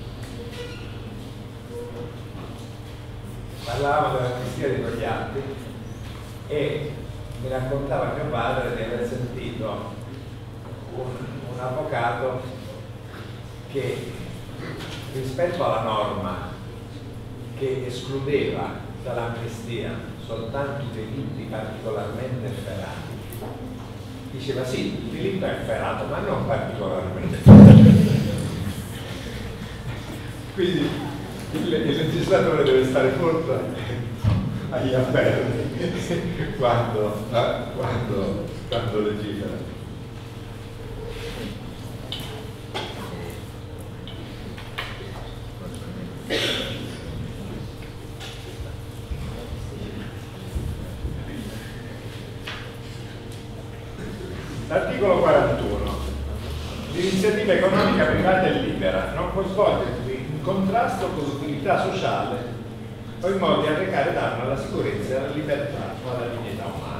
Parlavamo dell'amnistia di Togliatti e mi raccontava mio padre di aver sentito un avvocato che rispetto alla norma che escludeva dall'amnistia soltanto i delitti particolarmente efferati, diceva sì, il diritto è efferato ma non particolarmente efferato. Quindi il legislatore deve stare molto agli appelli quando legifera. L'articolo 41. L'iniziativa economica privata e libera non può svolgersi in contrasto con l'utilità sociale o in modo di arrecare danno alla sicurezza e alla libertà o alla dignità umana.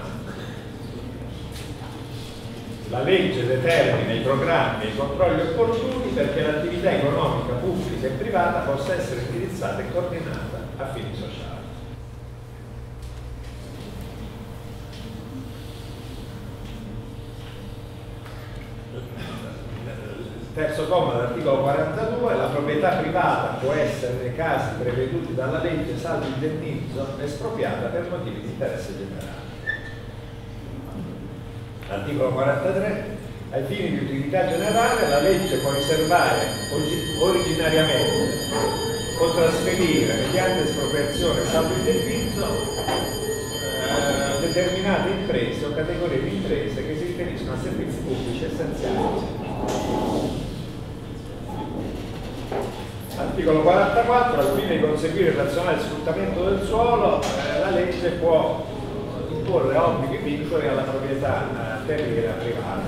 La legge determina i programmi e i controlli opportuni perché l'attività economica pubblica e privata possa essere indirizzata e coordinata a fini sociali. Terzo comma dell'articolo 42, la proprietà privata può essere nei casi preveduti dalla legge salvo indennizzo espropriata per motivi di interesse generale. L'articolo 43, ai fini di utilità generale la legge può riservare originariamente o trasferire mediante espropriazione salvo indennizzo determinate imprese o categorie di imprese che si riferiscono a servizi pubblici essenziali. Articolo 44, al fine di conseguire il razionale sfruttamento del suolo, la legge può imporre obblighi e vincoli alla proprietà terriera privata.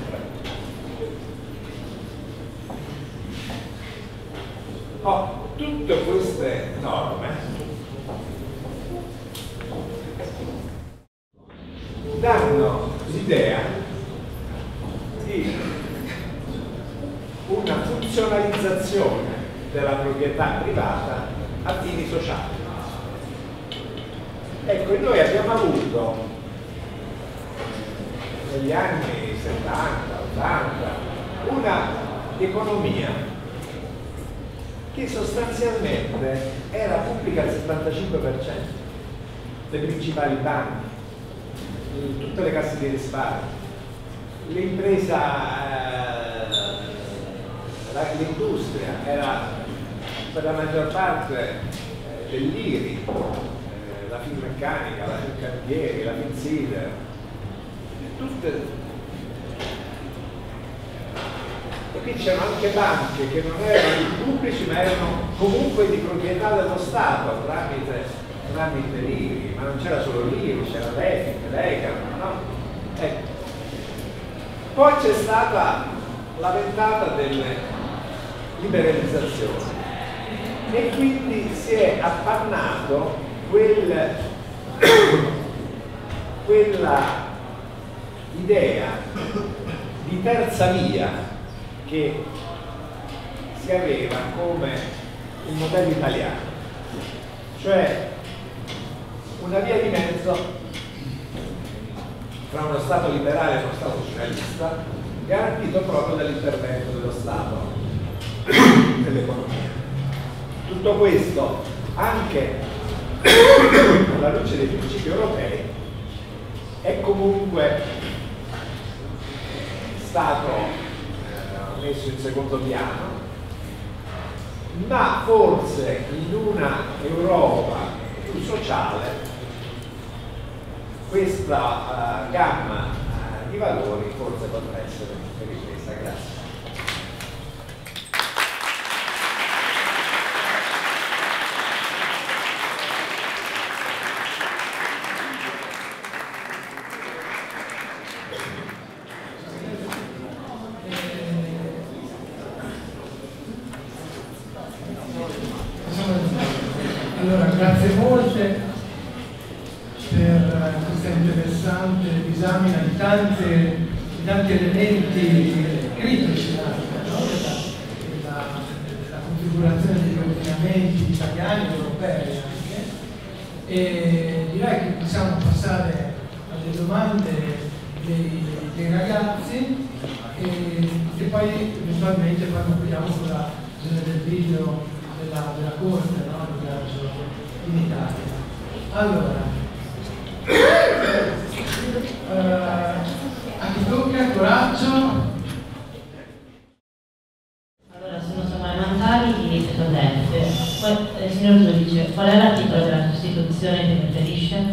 Tutte queste norme danno l'idea di una funzionalizzazione della proprietà privata a fini sociali. Ecco, noi abbiamo avuto negli anni 70, 80, una economia che sostanzialmente era pubblica al 75%, le principali banche, tutte le casse di risparmio, l'industria era per la maggior parte dell'IRI, la Finmeccanica, la Fincantieri, la Finsider, tutte. E qui c'erano anche banche che non erano pubblici ma erano comunque di proprietà dello Stato tramite l'IRI, ma non c'era solo l'IRI, c'era l'ECA, no? Ecco. Poi c'è stata la ventata delle liberalizzazioni e quindi si è appannato quella idea di terza via che si aveva come il modello italiano, cioè una via di mezzo tra uno Stato liberale e uno Stato socialista, garantito proprio dall'intervento dello Stato nell'economia. Tutto questo anche alla luce dei principi europei è comunque stato messo in secondo piano, ma forse in una Europa più sociale questa gamma di valori forse potrà essere ripresa. Grazie. Allora, grazie molte per questa interessante disamina di tanti elementi critici della configurazione degli ordinamenti italiani e europei anche. E direi che possiamo passare alle domande dei ragazzi e poi eventualmente poi concludiamo con la visione del video della corte, no? In Italia. Allora, a chi tocca, coraggio. Allora, sono Samara Mantari di Istituto Dente. Signor giudice, qual è l'articolo della Costituzione che preferisce?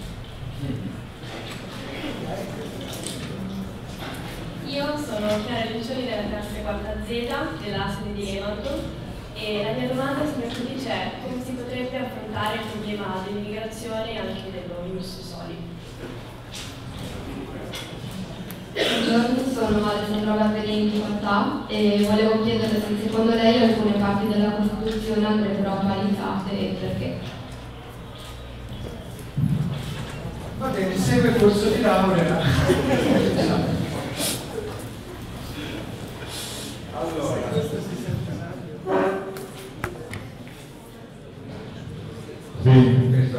Io sono Chiara Riccioli della classe 4Z della sede di Levanto e la mia domanda, signor giudice, è come si potrebbe affrontare il problema dell'immigrazione e anche dello ius soli. Buongiorno, sono Alessandra Gabellini di Fattà e volevo chiedere se secondo lei alcune parti della Costituzione andrebbero apparitate e perché. Va bene, segue il corso di laurea. Allora, sì, questa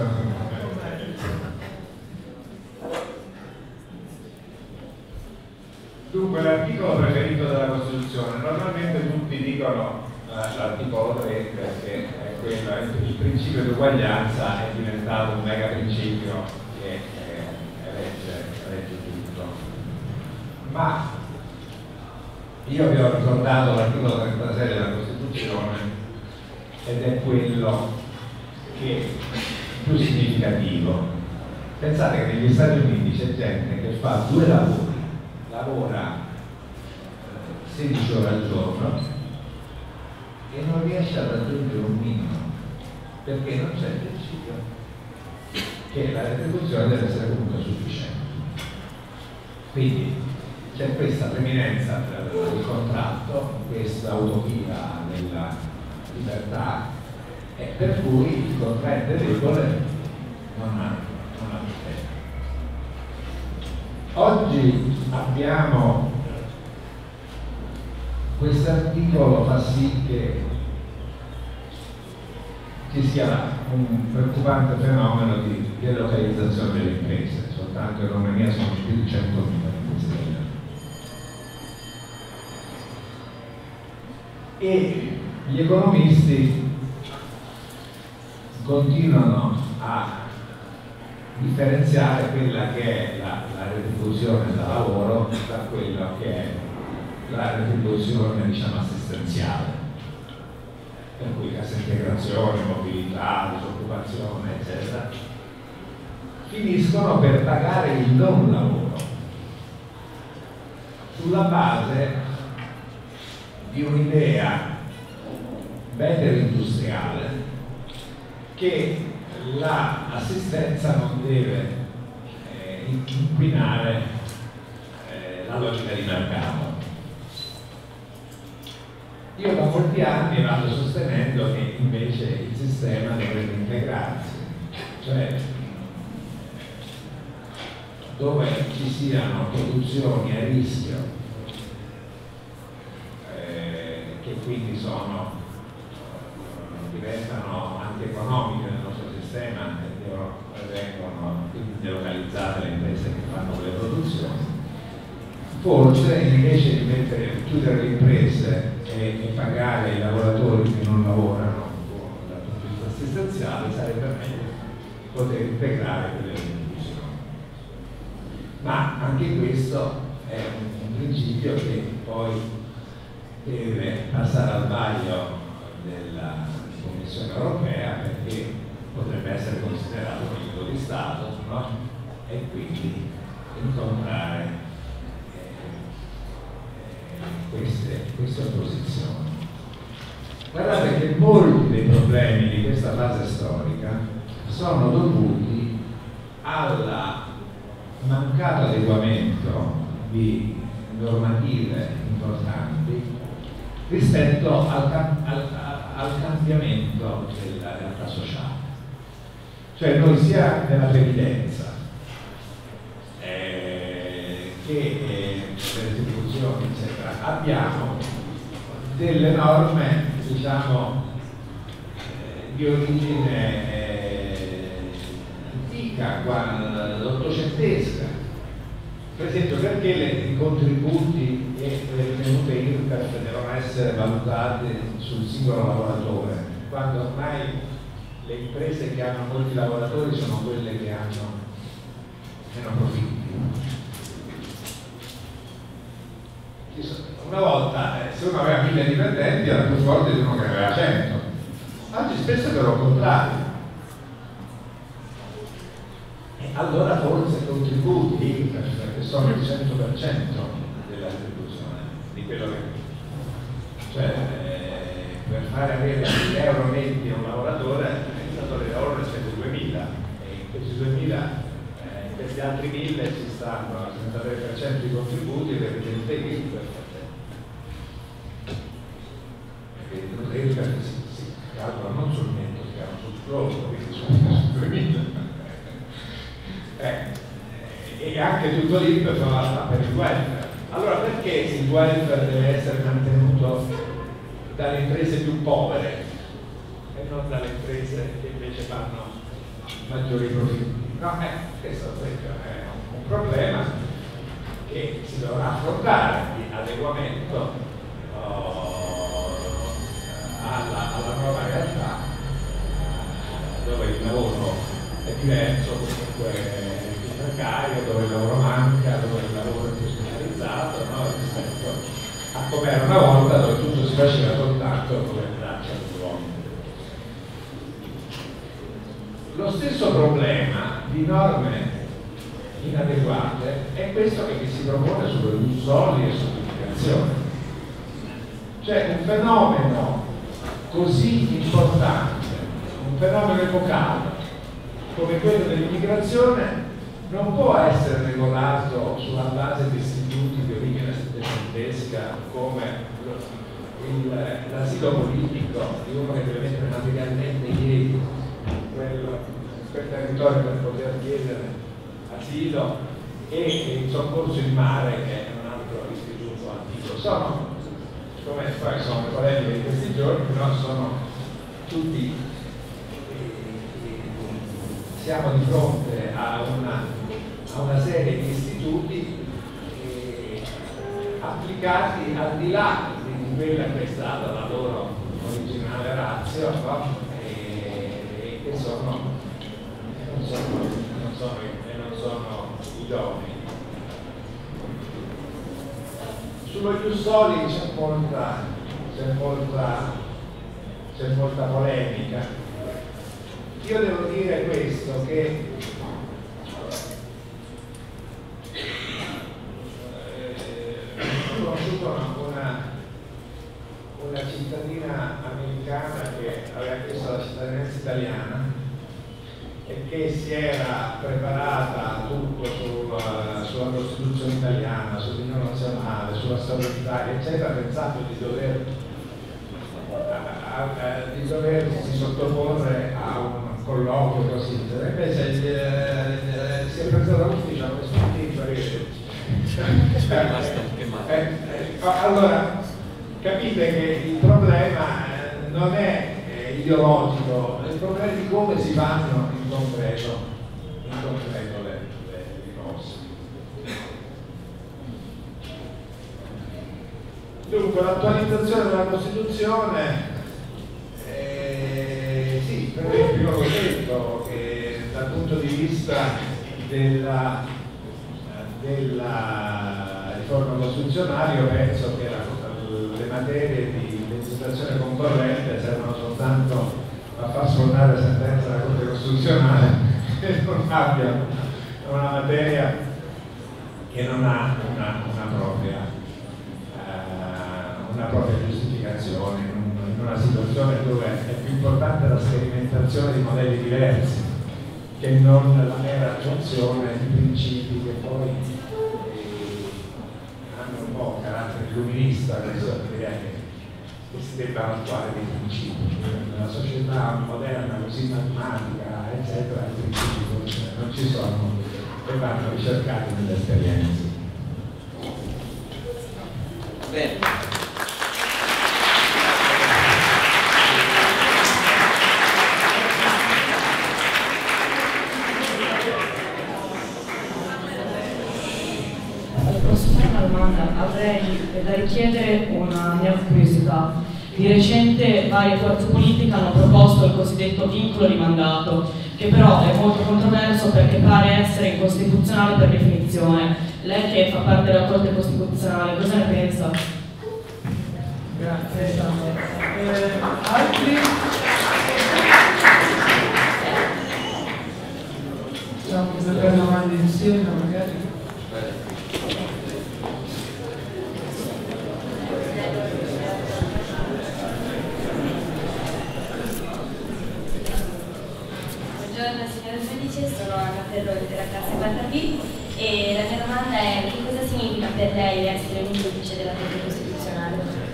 dunque l'articolo preferito della Costituzione, normalmente tutti dicono l'articolo 3 perché è quello, il principio di uguaglianza è diventato un mega principio che regge tutto, ma io vi ho ricordato l'articolo 36 della Costituzione ed è quello che è più significativo. Pensate che negli Stati Uniti c'è gente che fa 2 lavori, lavora 16 ore al giorno e non riesce a raggiungere un minimo perché non c'è il principio che la retribuzione deve essere comunque sufficiente. Quindi c'è questa preminenza del contratto, questa utopia della libertà, e per cui il contraente debole non ha tutela. Oggi abbiamo questo articolo, fa sì che ci sia un preoccupante fenomeno di delocalizzazione delle imprese. Soltanto in Romania sono più di 100.000 e gli economisti continuano a differenziare quella che è la retribuzione da lavoro da quello che è la retribuzione, diciamo, assistenziale, per cui cassa integrazione, mobilità, disoccupazione, eccetera, finiscono per pagare il non lavoro sulla base di un'idea industriale che l'assistenza non deve inquinare la logica di mercato. Io da molti anni vado sostenendo che invece il sistema dovrebbe integrarsi, cioè dove ci siano produzioni a rischio che quindi diventano antieconomiche nel nostro sistema e vengono quindi delocalizzate le imprese che fanno quelle produzioni. Forse invece di chiudere le imprese e pagare i lavoratori che non lavorano dal punto di vista assistenziale, sarebbe meglio poter integrare quelle produzioni. Ma anche questo è un principio che poi deve passare al vaglio della Commissione europea, perché potrebbe essere considerato un aiuto di Stato, no? E quindi incontrare queste opposizioni. Guardate che molti dei problemi di questa fase storica sono dovuti al mancato adeguamento di normative importanti rispetto al cambiamento della realtà sociale. Cioè noi sia nella previdenza che nelle retribuzioni, eccetera, abbiamo delle norme, diciamo, di origine antica, ottocentesca. Per esempio, perché i contributi e le ritenute IRPEF devono essere valutati sul singolo lavoratore, quando ormai le imprese che hanno molti lavoratori sono quelle che hanno meno profitti? Una volta, se uno aveva 1000 dipendenti era più forte di uno che aveva 100. Oggi spesso è per il contrario. E allora forse i contributi, che sono il 100% della retribuzione, di quello che... Cioè, per fare avere 1.000 euro netti a un lavoratore, il datore di lavoro ne spende 2.000, e in questi 2.000, in questi altri 1.000 ci stanno al 33% di contributi per il 20%. Si calcola non sul netto, si calcola sul prodotto, quindi su 2.000. E anche tutto l'IRPEF va per il welfare. Allora perché il welfare deve essere mantenuto dalle imprese più povere e non dalle imprese che invece fanno maggiori profitti? No, questo è un problema che si dovrà affrontare di adeguamento alla nuova realtà, dove il lavoro è diverso, comunque è più precario, dove il lavoro manca, dove il lavoro è più specializzato, no? Rispetto a come era una volta, dove tutto si faceva soltanto con le braccia dell'uomo. Lo stesso problema di norme inadeguate è questo che si propone sulle soli e sull'immigrazione. Cioè un fenomeno così importante, un fenomeno epocale come quello dell'immigrazione non può essere regolato sulla base di istituti di origine settecentesca come l'asilo politico di uno che deve mettere materialmente in piedi quel territorio per poter chiedere asilo, e il soccorso in mare, che è un altro istituto antico. Come poi sono le polemiche di questi giorni, però sono tutti, siamo di fronte a una serie di istituti applicati al di là quella che è stata la loro originale ratio, no? E che non sono idonei. Sullo ius soli c'è molta polemica. Io devo dire questo, che ho conosciuto una cittadina americana che aveva chiesto la cittadinanza italiana e che si era preparata tutto sulla Costituzione italiana, sull'Unione Nazionale, sulla storia d'Italia, eccetera, pensando di doversi sottoporre a un colloquio così. Invece si è presa l'ufficio a questo tipo. Allora, capite che il problema non è ideologico, è il problema di come si fanno in concreto le cose. Dunque, l'attualizzazione della Costituzione, sì, per esempio ho detto che dal punto di vista della riforma costituzionale io penso che le materie di legislazione concorrente servono soltanto a far sfondare sentenze della Corte Costituzionale che non abbia una materia che non ha una propria giustificazione in una situazione dove è più importante la sperimentazione di modelli diversi che non la mera attuazione di principi che poi hanno un po' carattere illuminista, questo direi che si debbano attuare dei principi. Nella società moderna così matematica, eccetera, i principi non ci sono e vanno ricercati nelle esperienze. Bene. Avrei da richiedere una mia curiosità. Di recente varie forze politiche hanno proposto il cosiddetto vincolo di mandato, che però è molto controverso perché pare essere incostituzionale per definizione. Lei che fa parte della Corte Costituzionale, cosa ne pensa? Grazie. Altri? Facciamo queste tre domande insieme magari. Buongiorno signora giudice, sono Anna Ferroni della classe 4B e la mia domanda è: che cosa significa per lei essere un giudice della Corte Costituzionale?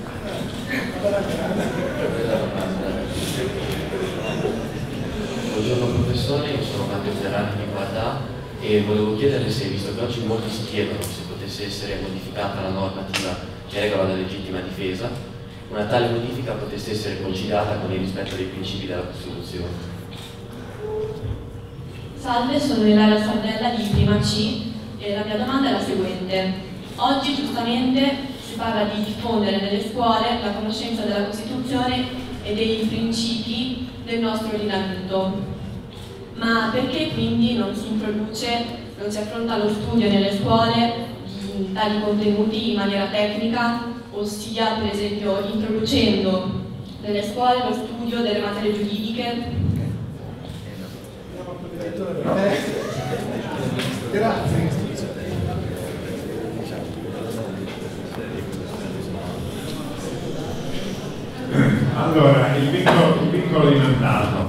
Buongiorno professore, io sono Matteo Ferrari di Guarda e volevo chiederle se, visto che oggi molti si chiedono se potesse essere modificata la normativa che regola la legittima difesa, una tale modifica potesse essere conciliata con il rispetto dei principi della Costituzione. Salve, sono Ilaria Sardella di Prima C e la mia domanda è la seguente. Oggi giustamente si parla di diffondere nelle scuole la conoscenza della Costituzione e dei principi del nostro ordinamento, ma perché quindi non si affronta lo studio nelle scuole di tali contenuti in maniera tecnica, ossia per esempio introducendo nelle scuole lo studio delle materie giuridiche? Grazie. Allora, il vincolo di mandato.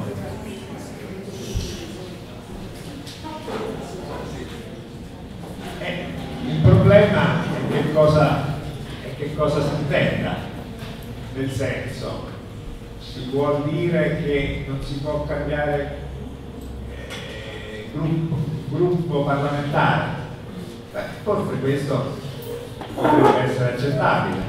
Il problema è che cosa si intenda, nel senso, si vuol dire che non si può cambiare gruppo parlamentare. Forse questo potrebbe essere accettabile.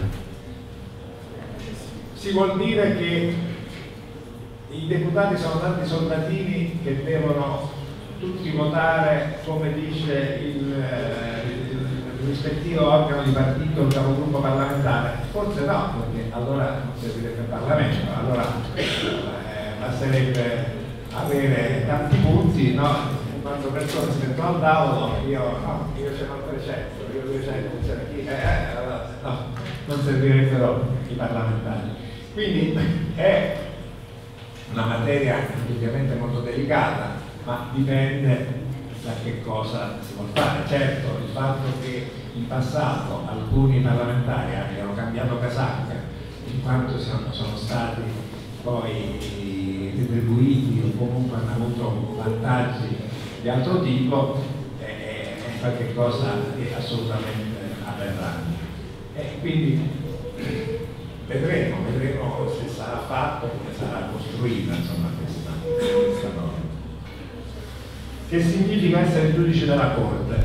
Si vuol dire che i deputati sono tanti soldatini che devono tutti votare come dice il il rispettivo organo di partito, il capogruppo parlamentare? Forse no, perché allora non servirebbe il Parlamento, allora basterebbe avere tanti punti, no? Quando persone si mettono al tavolo, io ce n'ho 300, io 200, no, non servirebbero i parlamentari. Quindi è una materia ovviamente molto delicata, ma dipende da che cosa si vuol fare. Certo, il fatto che in passato alcuni parlamentari abbiano cambiato casacca in quanto sono stati poi retribuiti o comunque hanno avuto vantaggi di altro tipo, è qualcosa che assolutamente avverrà. Quindi vedremo se sarà fatto, come sarà costruita insomma questa norma. Che significa essere giudice della Corte?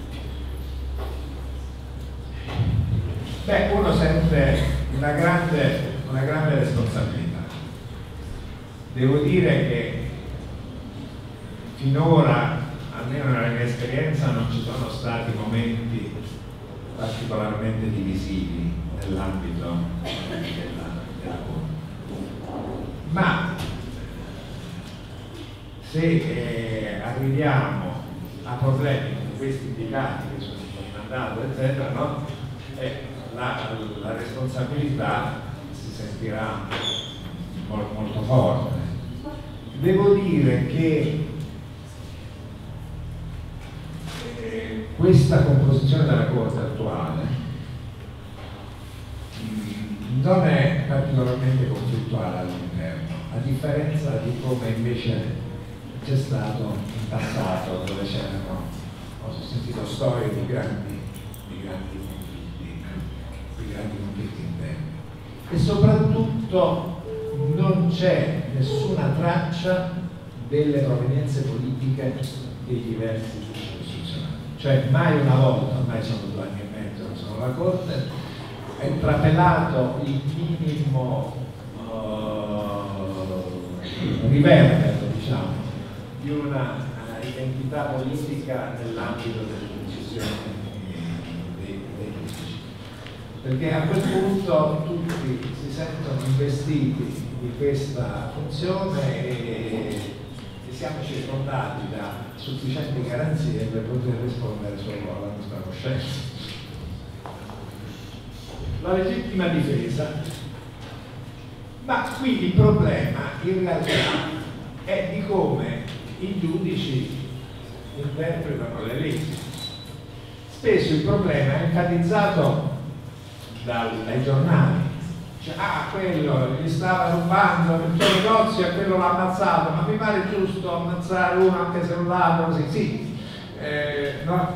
Beh, uno sente una grande responsabilità. Devo dire che finora, almeno nella mia esperienza, non ci sono stati momenti particolarmente divisivi nell'ambito della Corte. Ma se arriviamo a problemi come questi indicati, che sono il mandato, eccetera, no? La responsabilità si sentirà molto forte. Devo dire che questa composizione della Corte attuale non è particolarmente conflittuale all'interno, a differenza di come invece c'è stato in passato, dove c'erano, ho sentito storie di grandi conflitti interni. E soprattutto non c'è nessuna traccia delle provenienze politiche dei diversi giudici costituzionali. Cioè mai una volta, ormai sono 2 anni e mezzo che sono alla Corte, è trapelato il minimo riverbero, diciamo, di una identità politica nell'ambito delle decisioni dei giudici. Perché a quel punto tutti si sentono investiti di questa funzione e siamo circondati da sufficienti garanzie per poter rispondere solo alla nostra coscienza. La legittima difesa. Ma qui il problema in realtà è di come i giudici interpretano le leggi. Spesso il problema è enfatizzato dai giornali. Cioè, quello gli stava rubando nel suo negozio e quello l'ha ammazzato, ma mi pare giusto ammazzare uno anche se un ladro, così, sì. No?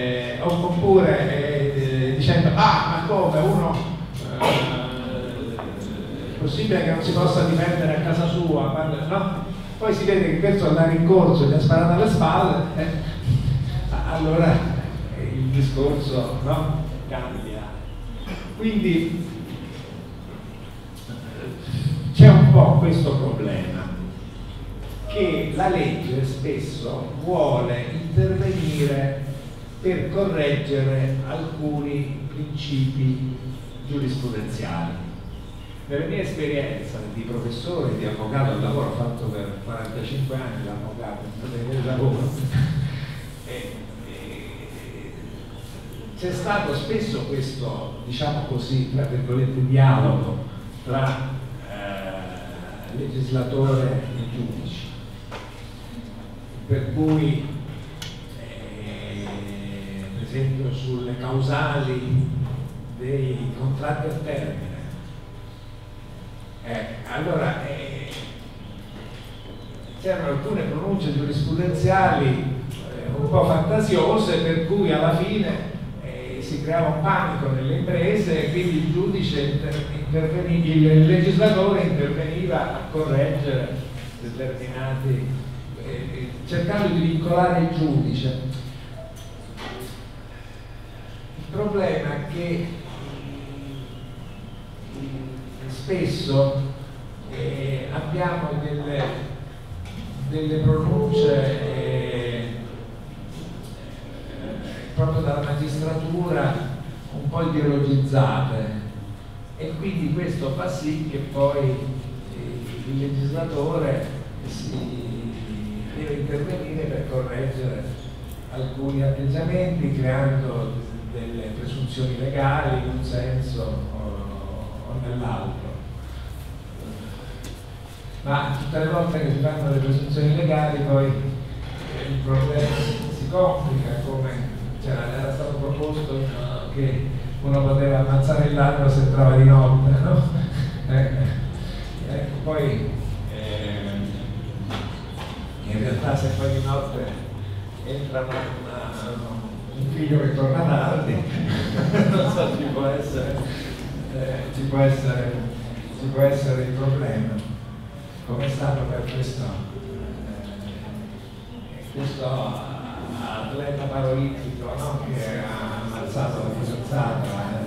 Oppure dicendo, ma come uno è possibile che non si possa difendere a casa sua, quando, no? Poi si vede che questo andava in corso e gli ha sparato alle spalle, allora il discorso, no? Cambia. Quindi c'è un po' questo problema che la legge spesso vuole intervenire per correggere alcuni principi giurisprudenziali. Nella mia esperienza di professore e di avvocato, al lavoro, ho fatto per 45 anni l'avvocato nel lavoro, c'è stato spesso questo, diciamo così, tra virgolette, dialogo tra legislatore e giudici, per cui per esempio sulle causali dei contratti a termine, allora c'erano alcune pronunce giurisprudenziali un po' fantasiose, per cui alla fine si creava un panico nelle imprese e quindi il giudice il legislatore interveniva a correggere determinati, cercando di vincolare il giudice. Il problema è che spesso abbiamo delle pronunce proprio dalla magistratura un po' ideologizzate, e quindi questo fa sì che poi il legislatore deve intervenire per correggere alcuni atteggiamenti, creando delle presunzioni legali in un senso o nell'altro. Ma tutte le volte che si fanno le presunzioni legali poi il problema si complica, come era stato proposto che uno poteva ammazzare il ladro se entrava di notte, no? Poi in realtà se poi di notte entra un figlio che torna tardi non so, ci può essere il problema, come è stato per questo atleta paraolimpico, no? Che ha ammazzato la fidanzata.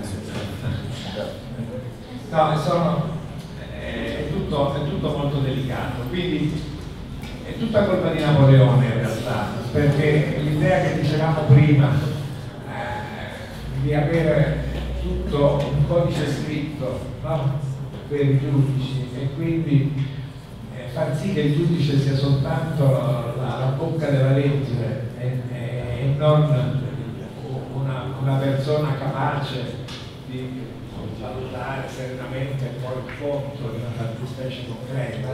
No, è tutto molto delicato, quindi è tutta colpa di Napoleone in realtà, perché l'idea che dicevamo prima di avere tutto un codice scritto, no? Per i giudici, e quindi far sì che il giudice sia soltanto la bocca della legge e non una persona capace di valutare serenamente poi il conto di una fattispecie concreta,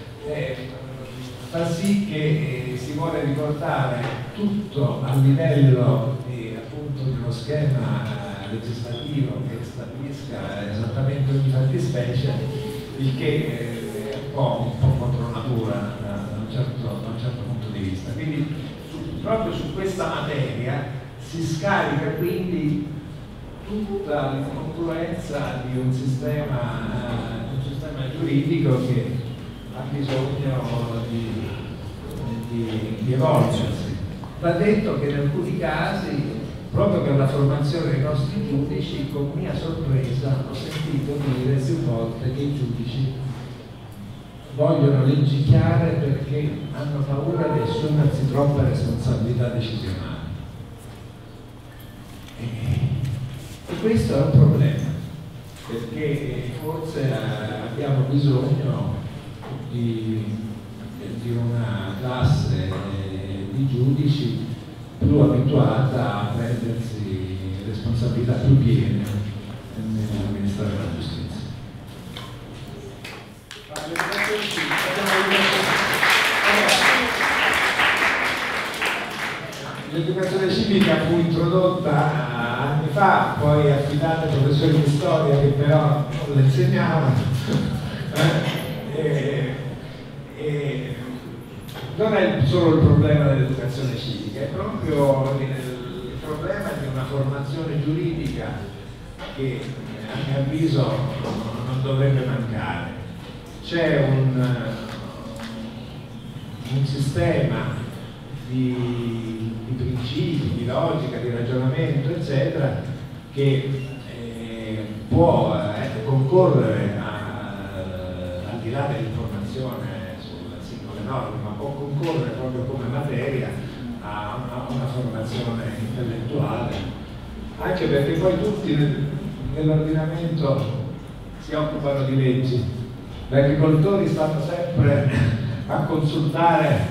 fa sì che si vuole riportare tutto a livello appunto di uno schema legislativo che stabilisca esattamente ogni fattispecie, il che è un po' contro natura da un certo punto di vista. Quindi proprio su questa materia si scarica quindi tutta l'incongruenza di un sistema giuridico che ha bisogno di evolversi. Va detto che in alcuni casi, proprio per la formazione dei nostri giudici, con mia sorpresa ho sentito dire più volte che i giudici vogliono legislare perché hanno paura di assumersi troppa responsabilità decisionale. E questo è un problema, perché forse abbiamo bisogno di una classe di giudici più abituata a prendersi responsabilità più piene nell'amministrare la giustizia. L'educazione civica fu introdotta anni fa, poi affidata ai professori di storia che però non le insegnavano. Non è solo il problema dell'educazione civica, è proprio il problema di una formazione giuridica che a mio avviso non dovrebbe mancare. C'è un sistema di principi, di logica, di ragionamento, eccetera, che può concorrere al di là dell'informazione sulle singole norme, ma può concorrere proprio come materia a una formazione intellettuale, anche perché poi tutti nell'ordinamento si occupano di leggi. Gli agricoltori stanno sempre a consultare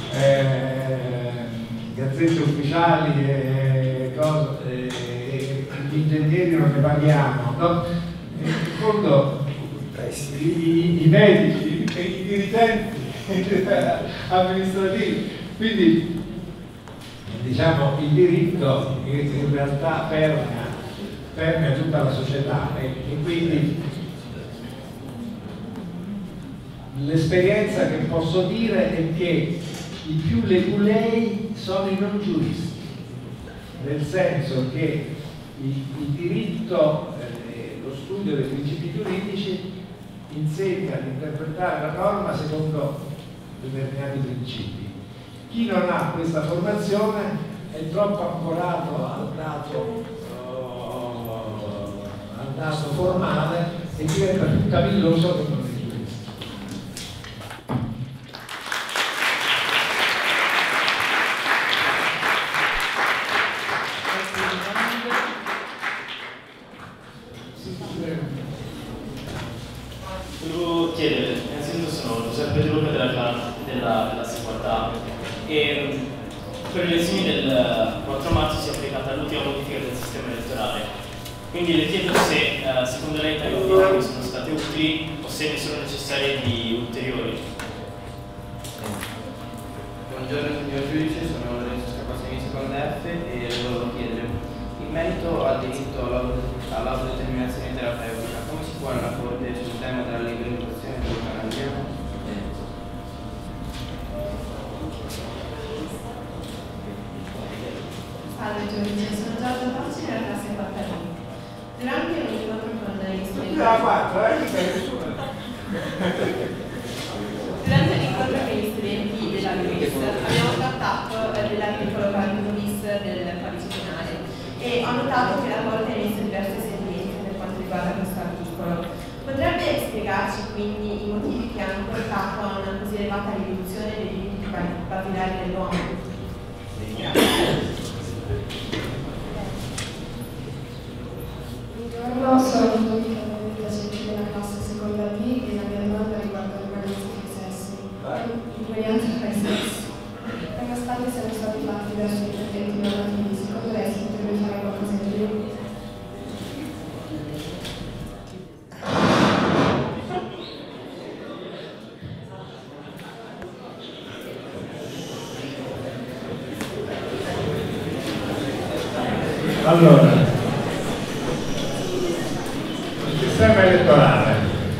gazzette ufficiali e gli ingegneri non ne paghiamo, no? In fondo i medici, i dirigenti amministrativi, quindi diciamo il diritto in realtà permea tutta la società e quindi l'esperienza che posso dire è che i più legulei sono i non giuristi, nel senso che il diritto, lo studio dei principi giuridici insegna ad interpretare la norma secondo determinati principi. Chi non ha questa formazione è troppo ancorato al dato formale e diventa più cavilloso che non è giurista. Palazzo Giuseppe De Luca della classe quarta. E per le elezioni del 4 marzo si è applicata l'ultima modifica del sistema elettorale. Quindi le chiedo se secondo lei tali modifiche sono state utili o se ne sono necessarie di ulteriori. Buongiorno signor giudice, sono Lorenzo Scapassini seconda F e le volevo chiedere, in merito al diritto all'autodeterminazione terapeutica, come si pone la Corte sul tema della legalizzazione dell'eutanasia? Salve giudice, sono Giorgia Tocci della classe 4. Durante un incontro con gli studenti della LUIS abbiamo trattato dell'articolo 41 bis del codice penale e ho notato che la Corte ha emesso diverse sentenze per quanto riguarda questo articolo. Potrebbe spiegarci quindi i motivi che hanno portato a una così elevata riduzione dei diritti basilari dell'uomo? Buongiorno, sono Monica della classe seconda B e la mia domanda riguarda l'uguaglianza tra i sessi. L'uguaglianza tra i sessi. Nonostante siano stati fatti diversi interventi normativi, secondo lei si potrebbe fare qualcosa in più? Allora, il sistema elettorale.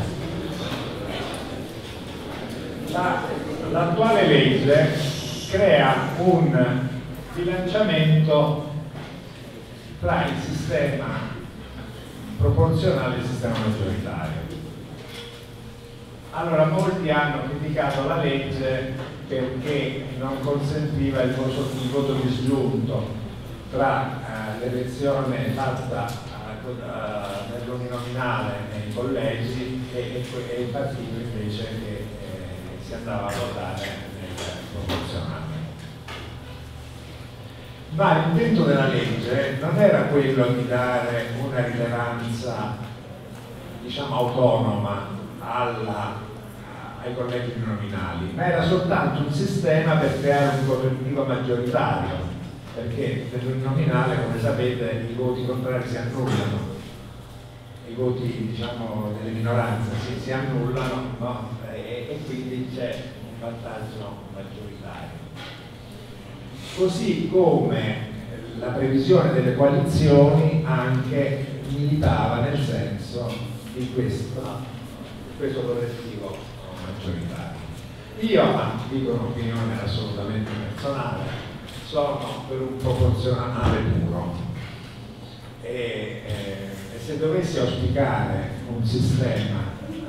L'attuale legge crea un bilanciamento tra il sistema proporzionale e il sistema maggioritario. Allora, molti hanno criticato la legge perché non consentiva il voto disgiunto tra l'elezione fatta nell'uninominale nei collegi e il partito invece che si andava a votare nel proporzionale. Ma l'intento della legge non era quello di dare una rilevanza, diciamo, autonoma ai collegi uninominali, ma era soltanto un sistema per creare un correttivo maggioritario, perché nell'uninominale, come sapete, i voti contrari si annullano, i voti, diciamo, delle minoranze si annullano, no? E quindi c'è un vantaggio maggioritario. Così come la previsione delle coalizioni anche militava nel senso di questo correttivo maggioritario. Io, ma dico un'opinione assolutamente personale, sono per un proporzionale puro e se dovessi auspicare un sistema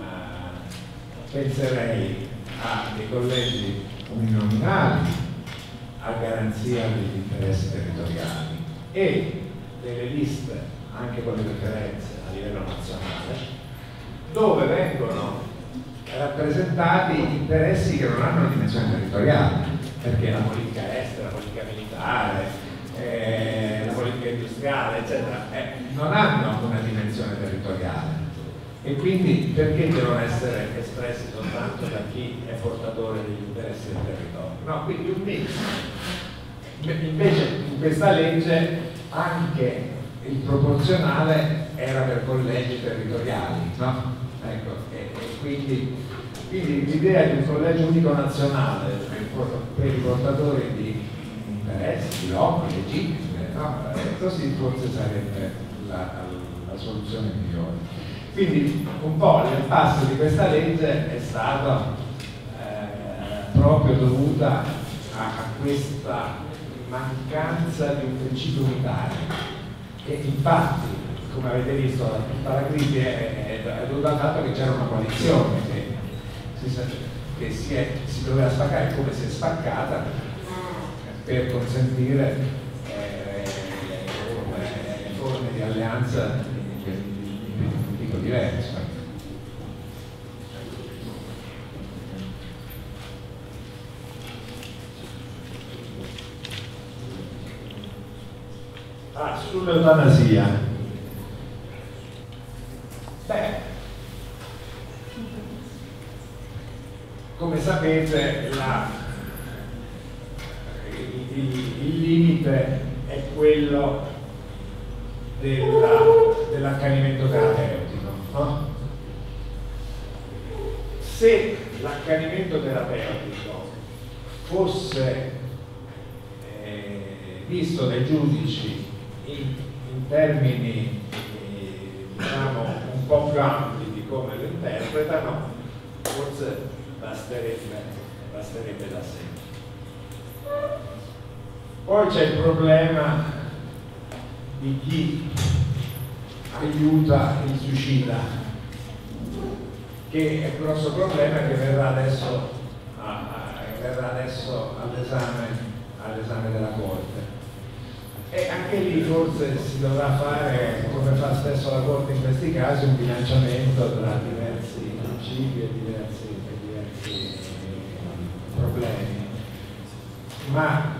penserei a dei collegi uninominali a garanzia degli interessi territoriali e delle liste anche con le preferenze a livello nazionale dove vengono rappresentati interessi che non hanno una dimensione territoriale, perché la politica estera, la politica militare, la politica industriale, eccetera, non hanno una dimensione territoriale e quindi perché devono essere espressi soltanto da chi è portatore degli interessi del territorio? No, quindi un mix. Invece in questa legge anche il proporzionale era per collegi territoriali, no? Ecco, e quindi l'idea di un collegio unico nazionale per i portatori di interessi, di obblighi legittimi, no? Così forse sarebbe la soluzione migliore. Quindi un po' l'impasse di questa legge è stato proprio dovuta a questa mancanza di un principio unitario e infatti, come avete visto, tutta la crisi è dovuta al fatto che c'era una coalizione che si doveva spaccare come si è spaccata per consentire forme di alleanza di tipo diverso. Sull'eutanasia. come sapete il limite è quello dell'accanimento terapeutico, no? Se l'accanimento terapeutico fosse visto dai giudici in termini diciamo un po' più ampi di come lo interpretano, forse basterebbe da sé. Poi c'è il problema di chi aiuta il suicida, che è un grosso problema che verrà adesso all'esame della Corte. E anche lì forse si dovrà fare, come fa spesso la Corte in questi casi, un bilanciamento tra diversi principi e diversi problemi. Ma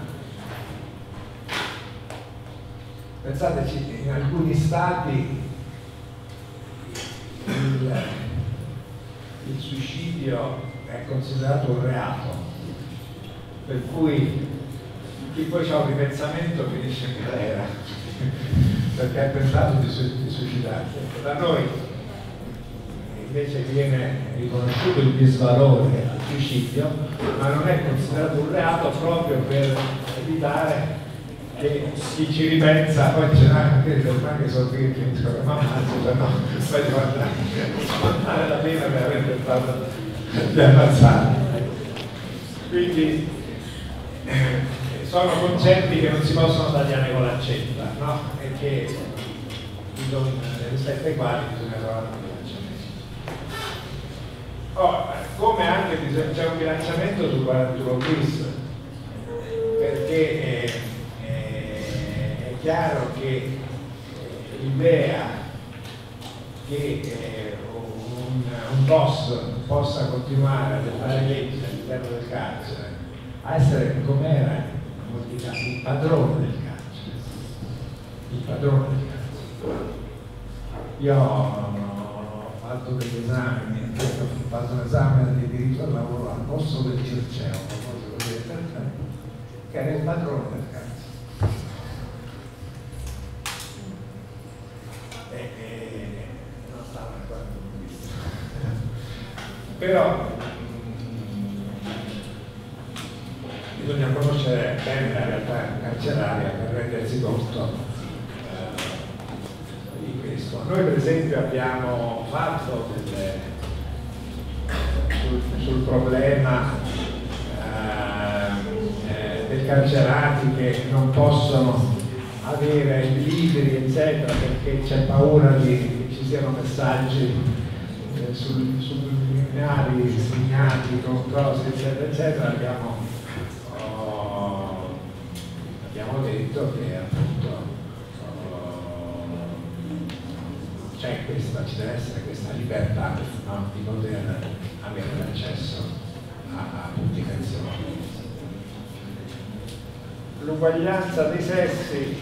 pensateci, in alcuni stati il suicidio è considerato un reato, per cui chi poi ha un ripensamento finisce in galera perché ha pensato di suicidarsi. Da noi invece viene riconosciuto il disvalore al suicidio, ma non è considerato un reato proprio per evitare che chi ci ripensa poi c'è anche le persone che sono qui che dicono ma ammazzo, per no, poi devo andare la pena per aver pensato di ammazzare. Quindi sono concetti che non si possono tagliare con l'accetta, no? E che rispetto ai quali bisogna trovare un bilanciamento. Come anche c'è un bilanciamento sul 41 bis, perché è chiaro che l'idea che un boss possa continuare a dettare leggi all'interno del carcere, a essere come era in molti casi il padrone del carcere. Io ho fatto degli esami, ho fatto un esame di diritto al lavoro al posto del Circeo, che era il padrone del carcere. Non stava ancora visto. Però bisogna conoscere bene la realtà carceraria per rendersi conto di questo. Noi per esempio abbiamo fatto sul problema dei carcerati che non possono avere libri eccetera perché c'è paura che ci siano messaggi sul lineari segnati con cose eccetera eccetera. Abbiamo detto che appunto ci deve essere questa libertà, no? Di poter avere l'accesso a pubblicazioni. L'uguaglianza dei sessi,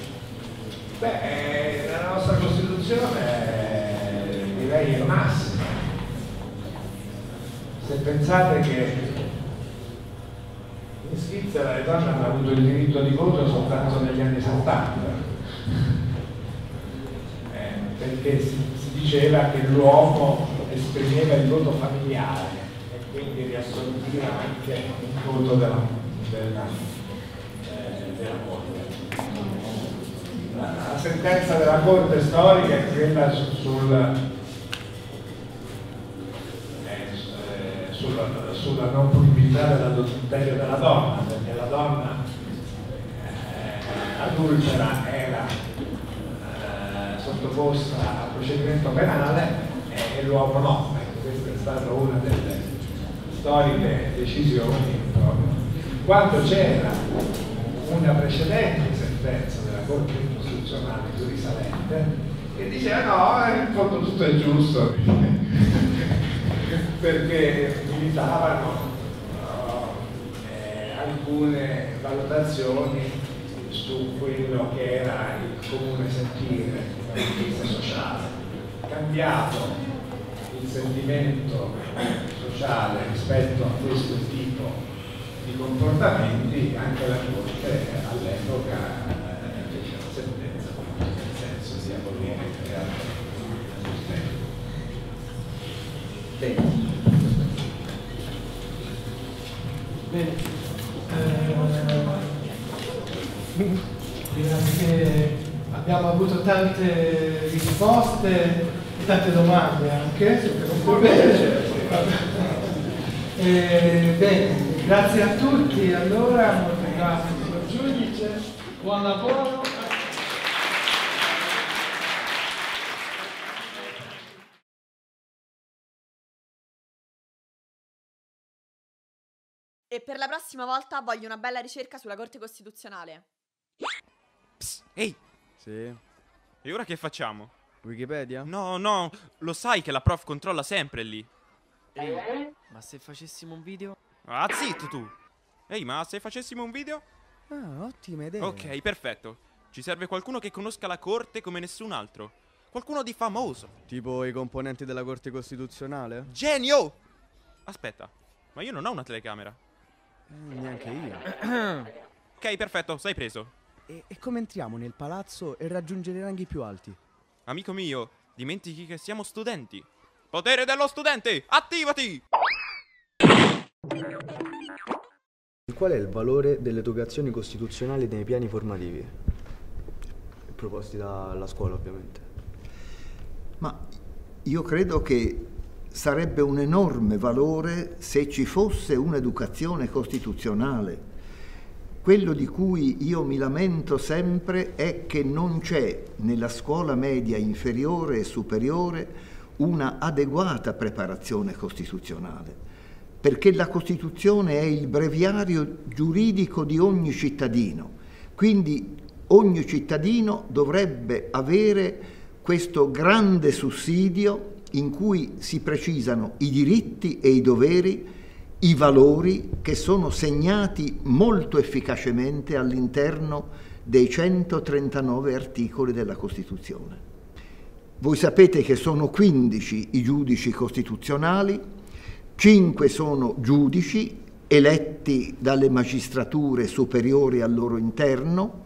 nella nostra Costituzione direi è massima. Se pensate che in Svizzera le donne hanno avuto il diritto di voto soltanto negli anni 70, perché si diceva che l'uomo esprimeva il voto familiare e quindi riassorbiva anche il voto della Corte. La sentenza della Corte storica è quella sulla non punibilità dell'adulterio della donna, perché la donna adultera era sottoposta a procedimento penale e l'uomo no. Questa è stata una delle storiche decisioni proprio. Quando c'era una precedente sentenza della Corte Costituzionale più risalente che diceva no, in fondo tutto è giusto perché militavano alcune valutazioni su quello che era il comune sentire dal punto di vista sociale. Cambiato il sentimento sociale rispetto a questo tipo di comportamenti, anche la Corte all'epoca fece una sentenza in quel senso, sia abolire che altro. Direi che abbiamo avuto tante risposte e tante domande anche. Bene, grazie a tutti. Allora, molte grazie signor giudice, buon lavoro. E per la prossima volta voglio una bella ricerca sulla Corte Costituzionale. Psst, ehi! Sì? E ora che facciamo? Wikipedia? No, no, lo sai che la prof controlla sempre lì. Ehi, ma se facessimo un video? Ah, zitto tu! Ehi, ma se facessimo un video? Ah, ottima idea. Ok, perfetto. Ci serve qualcuno che conosca la Corte come nessun altro. Qualcuno di famoso. Tipo i componenti della Corte Costituzionale? Genio! Aspetta, ma io non ho una telecamera. Neanche io. Ok, perfetto, sei preso. E come entriamo nel palazzo e raggiungere i ranghi più alti? Amico mio, dimentichi che siamo studenti. Potere dello studente, attivati! Qual è il valore delle educazioni costituzionali nei piani formativi? Proposti dalla scuola, ovviamente. Ma io credo che sarebbe un enorme valore se ci fosse un'educazione costituzionale. Quello di cui io mi lamento sempre è che non c'è nella scuola media inferiore e superiore una adeguata preparazione costituzionale, perché la Costituzione è il breviario giuridico di ogni cittadino, quindi ogni cittadino dovrebbe avere questo grande sussidio in cui si precisano i diritti e i doveri, i valori che sono segnati molto efficacemente all'interno dei 139 articoli della Costituzione. Voi sapete che sono 15 i giudici costituzionali, 5 sono giudici eletti dalle magistrature superiori al loro interno,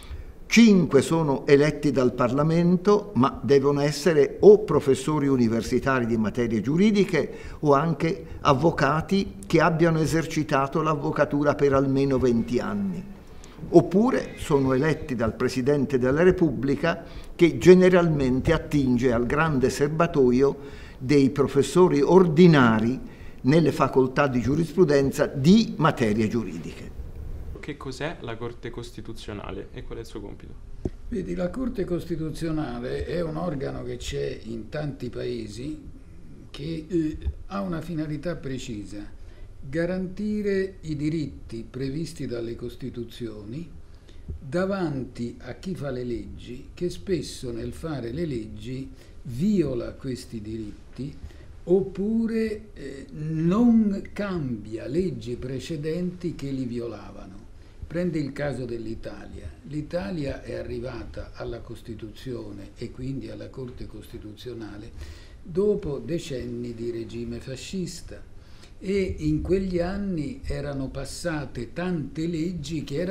5 sono eletti dal Parlamento, ma devono essere o professori universitari di materie giuridiche o anche avvocati che abbiano esercitato l'avvocatura per almeno 20 anni. Oppure sono eletti dal Presidente della Repubblica, che generalmente attinge al grande serbatoio dei professori ordinari nelle facoltà di giurisprudenza di materie giuridiche. Che cos'è la Corte Costituzionale e qual è il suo compito? Vedi, la Corte Costituzionale è un organo che c'è in tanti paesi che ha una finalità precisa: garantire i diritti previsti dalle Costituzioni davanti a chi fa le leggi, che spesso nel fare le leggi viola questi diritti oppure non cambia leggi precedenti che li violavano. Prendi il caso dell'Italia. L'Italia è arrivata alla Costituzione e quindi alla Corte Costituzionale dopo decenni di regime fascista, e in quegli anni erano passate tante leggi che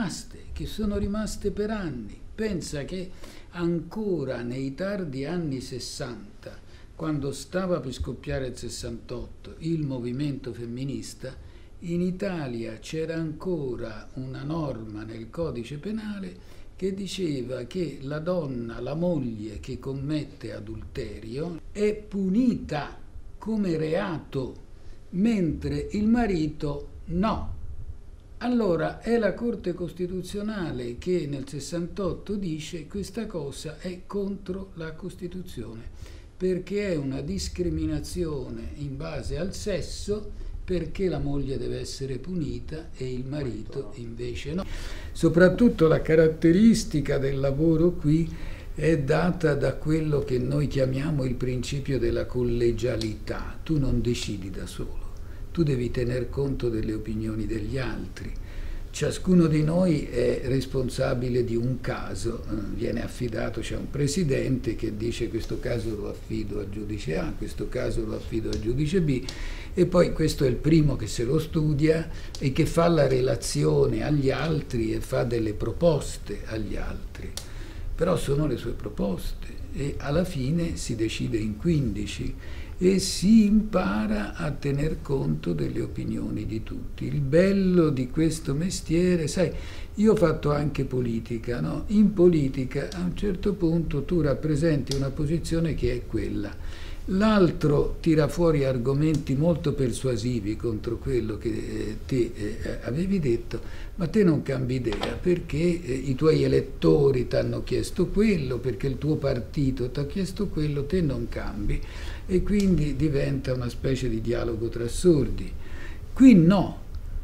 sono rimaste per anni. Pensa che ancora nei tardi anni 60, quando stava per scoppiare il 68, il movimento femminista, in Italia c'era ancora una norma nel codice penale che diceva che la donna, la moglie che commette adulterio, è punita come reato, mentre il marito no. Allora è la Corte Costituzionale che nel 68 dice: questa cosa è contro la Costituzione, perché è una discriminazione in base al sesso, perché la moglie deve essere punita e il marito invece no. Soprattutto la caratteristica del lavoro qui è data da quello che noi chiamiamo il principio della collegialità. Tu non decidi da solo, tu devi tener conto delle opinioni degli altri. ciascuno di noi è responsabile di un caso, viene affidato, c'è un presidente che dice questo caso lo affido al giudice A, questo caso lo affido al giudice B, e poi questo è il primo che se lo studia e che fa la relazione agli altri e fa delle proposte agli altri, però sono le sue proposte e alla fine si decide in 15 e si impara a tener conto delle opinioni di tutti. Il bello di questo mestiere, sai, io ho fatto anche politica, no? In politica a un certo punto tu rappresenti una posizione che è quella. L'altro tira fuori argomenti molto persuasivi contro quello che te avevi detto, ma te non cambi idea perché i tuoi elettori ti hanno chiesto quello, perché il tuo partito ti ha chiesto quello, te non cambi e quindi diventa una specie di dialogo tra sordi. Qui no.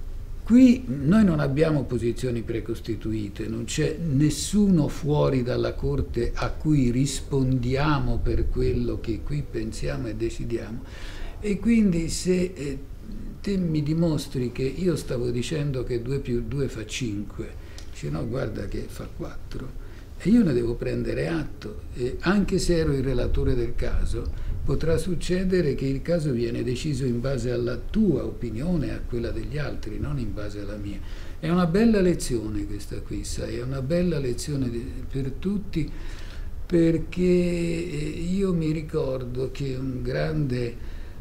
Qui noi non abbiamo posizioni precostituite, non c'è nessuno fuori dalla Corte a cui rispondiamo per quello che qui pensiamo e decidiamo. E quindi se te mi dimostri che io stavo dicendo che 2 più 2 fa 5, dice no, guarda che fa 4, e io ne devo prendere atto, e anche se ero il relatore del caso, potrà succedere che il caso viene deciso in base alla tua opinione e a quella degli altri, non in base alla mia. È una bella lezione questa qui, sai, è una bella lezione per tutti, perché io mi ricordo che un grande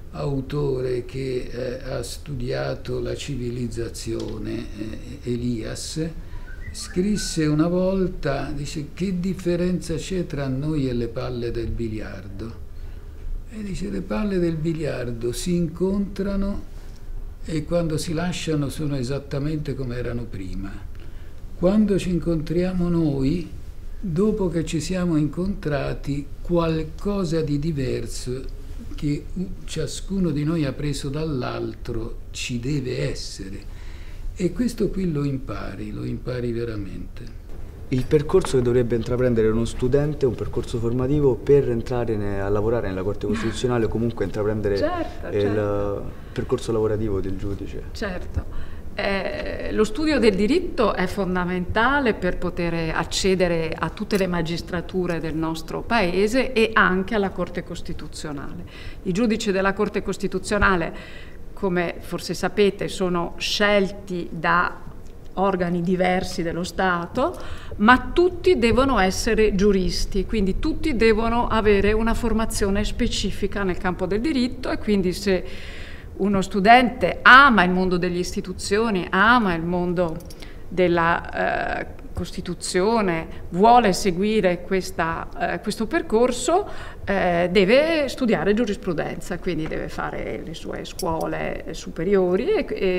autore che ha studiato la civilizzazione, Elias, scrisse una volta, dice, che differenza c'è tra noi e le palle del biliardo? E dice, le palle del biliardo si incontrano e quando si lasciano sono esattamente come erano prima. Quando ci incontriamo noi, dopo che ci siamo incontrati, qualcosa di diverso che ciascuno di noi ha preso dall'altro ci deve essere. E questo qui lo impari veramente. Il percorso che dovrebbe intraprendere uno studente, un percorso formativo per entrare a lavorare nella Corte Costituzionale o comunque intraprendere il percorso lavorativo del giudice. Certo, lo studio del diritto è fondamentale per poter accedere a tutte le magistrature del nostro Paese e anche alla Corte Costituzionale. I giudici della Corte Costituzionale, come forse sapete, sono scelti da organi diversi dello Stato, ma tutti devono essere giuristi, quindi tutti devono avere una formazione specifica nel campo del diritto e quindi se uno studente ama il mondo delle istituzioni, ama il mondo della Costituzione, vuole seguire questo percorso, deve studiare giurisprudenza, quindi deve fare le sue scuole superiori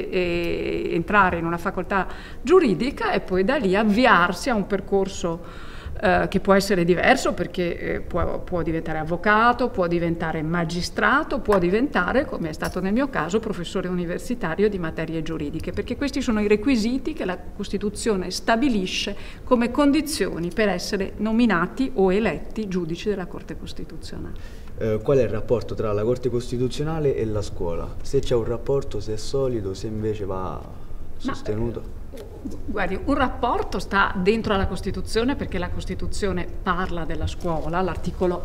e entrare in una facoltà giuridica e poi da lì avviarsi a un percorso che può essere diverso perché può diventare avvocato, può diventare magistrato, può diventare, come è stato nel mio caso, professore universitario di materie giuridiche, perché questi sono i requisiti che la Costituzione stabilisce come condizioni per essere nominati o eletti giudici della Corte Costituzionale. Qual è il rapporto tra la Corte Costituzionale e la scuola? Se c'è un rapporto, se è solido, se invece va sostenuto? Guardi, un rapporto sta dentro alla Costituzione perché la Costituzione parla della scuola, l'articolo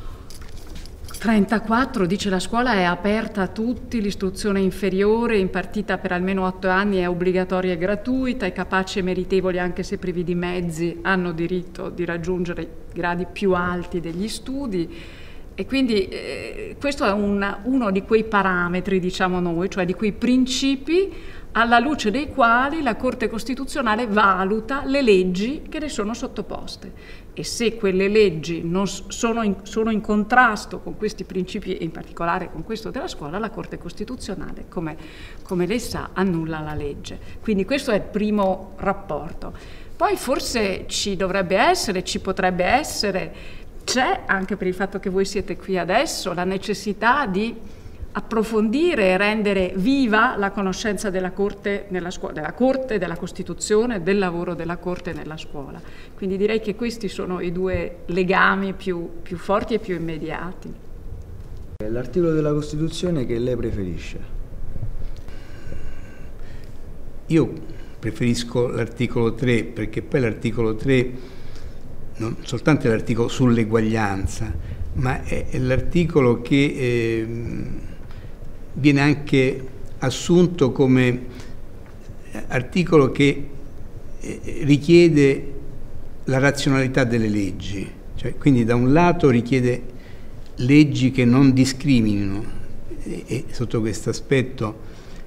34 dice la scuola è aperta a tutti, l'istruzione inferiore impartita per almeno 8 anni è obbligatoria e gratuita, i capaci e meritevoli anche se privi di mezzi hanno diritto di raggiungere i gradi più alti degli studi e quindi questo è uno di quei parametri, diciamo noi, cioè di quei principi alla luce dei quali la Corte Costituzionale valuta le leggi che le sono sottoposte e se quelle leggi non sono in contrasto con questi principi e in particolare con questo della scuola, la Corte Costituzionale, come lei sa, annulla la legge. Quindi questo è il primo rapporto. Poi forse ci dovrebbe essere, ci potrebbe essere, c'è anche per il fatto che voi siete qui adesso, la necessità di approfondire e rendere viva la conoscenza della Corte nella scuola, della Corte, della Costituzione, del lavoro della Corte nella scuola. Quindi direi che questi sono i due legami più forti e più immediati. L'articolo della Costituzione che lei preferisce? Io preferisco l'articolo 3, perché poi l'articolo 3 non soltanto è l'articolo sull'eguaglianza, ma è l'articolo che viene anche assunto come articolo che richiede la razionalità delle leggi, cioè, quindi da un lato richiede leggi che non discriminino e sotto questo aspetto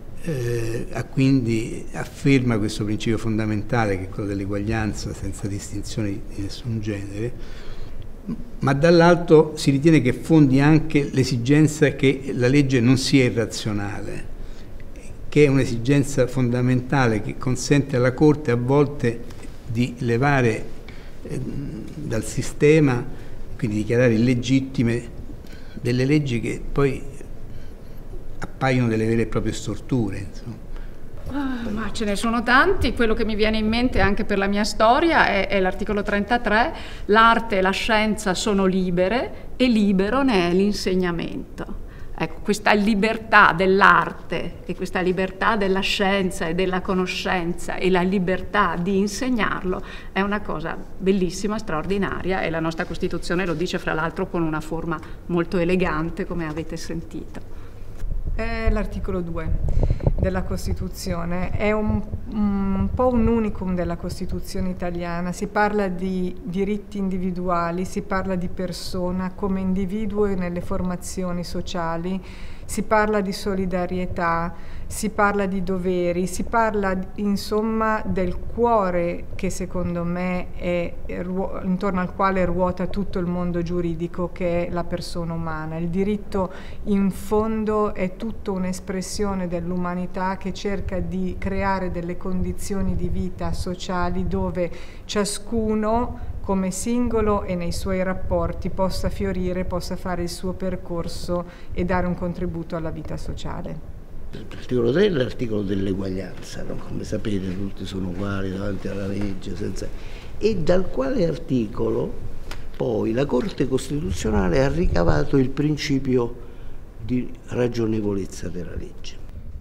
quindi afferma questo principio fondamentale che è quello dell'eguaglianza senza distinzione di nessun genere, ma dall'altro si ritiene che fondi anche l'esigenza che la legge non sia irrazionale, che è un'esigenza fondamentale che consente alla Corte a volte di levare dal sistema, quindi dichiarare illegittime delle leggi che poi appaiono delle vere e proprie storture, insomma. Ma ce ne sono tanti. Quello che mi viene in mente anche per la mia storia è l'articolo 33: l'arte e la scienza sono libere e libero ne è l'insegnamento. Ecco, questa libertà dell'arte e questa libertà della scienza e della conoscenza e la libertà di insegnarlo è una cosa bellissima, straordinaria, e la nostra Costituzione lo dice fra l'altro con una forma molto elegante, come avete sentito. È l'articolo 2 della Costituzione, è un po' un unicum della Costituzione italiana. Si parla di diritti individuali, si parla di persona come individuo nelle formazioni sociali, si parla di solidarietà, si parla di doveri, si parla insomma del cuore che secondo me è intorno al quale ruota tutto il mondo giuridico, che è la persona umana. Il diritto in fondo è tutta un'espressione dell'umanità che cerca di creare delle condizioni di vita sociali dove ciascuno come singolo e nei suoi rapporti possa fiorire, possa fare il suo percorso e dare un contributo alla vita sociale. L'articolo 3 è l'articolo dell'eguaglianza, no? Come sapete tutti sono uguali davanti alla legge, e dal quale articolo poi la Corte Costituzionale ha ricavato il principio di ragionevolezza della legge.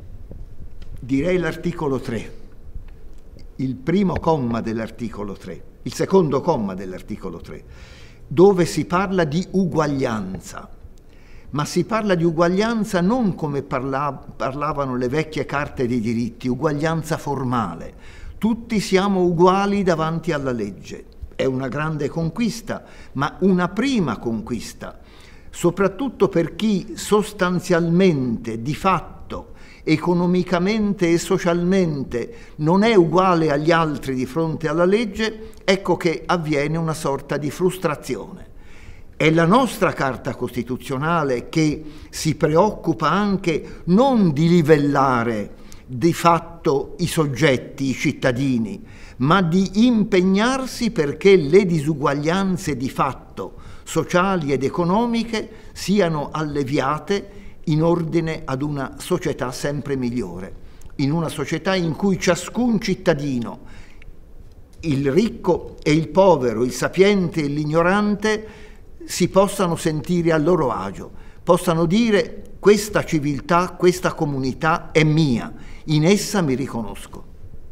Direi l'articolo 3, il primo comma dell'articolo 3. Il secondo comma dell'articolo 3, dove si parla di uguaglianza, ma si parla di uguaglianza non come parlavano le vecchie carte dei diritti, uguaglianza formale. Tutti siamo uguali davanti alla legge. È una grande conquista, ma una prima conquista, soprattutto per chi sostanzialmente, di fatto, economicamente e socialmente non è uguale agli altri di fronte alla legge, ecco che avviene una sorta di frustrazione. È la nostra Carta Costituzionale che si preoccupa anche non di livellare di fatto i soggetti, i cittadini, ma di impegnarsi perché le disuguaglianze di fatto sociali ed economiche siano alleviate in ordine ad una società sempre migliore, in una società in cui ciascun cittadino, il ricco e il povero, il sapiente e l'ignorante, si possano sentire a loro agio, possano dire: questa civiltà, questa comunità è mia, in essa mi riconosco.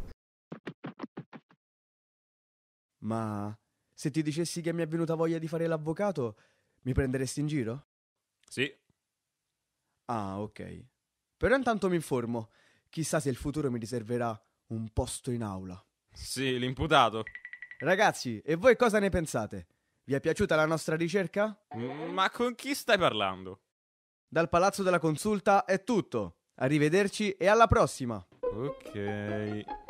Ma se ti dicessi che mi è venuta voglia di fare l'avvocato, mi prenderesti in giro? Sì. Ah, ok. Però intanto mi informo. Chissà se il futuro mi riserverà un posto in aula. Sì, l'imputato. Ragazzi, e voi cosa ne pensate? Vi è piaciuta la nostra ricerca? Ma con chi stai parlando? Dal Palazzo della Consulta è tutto. Arrivederci e alla prossima. Ok.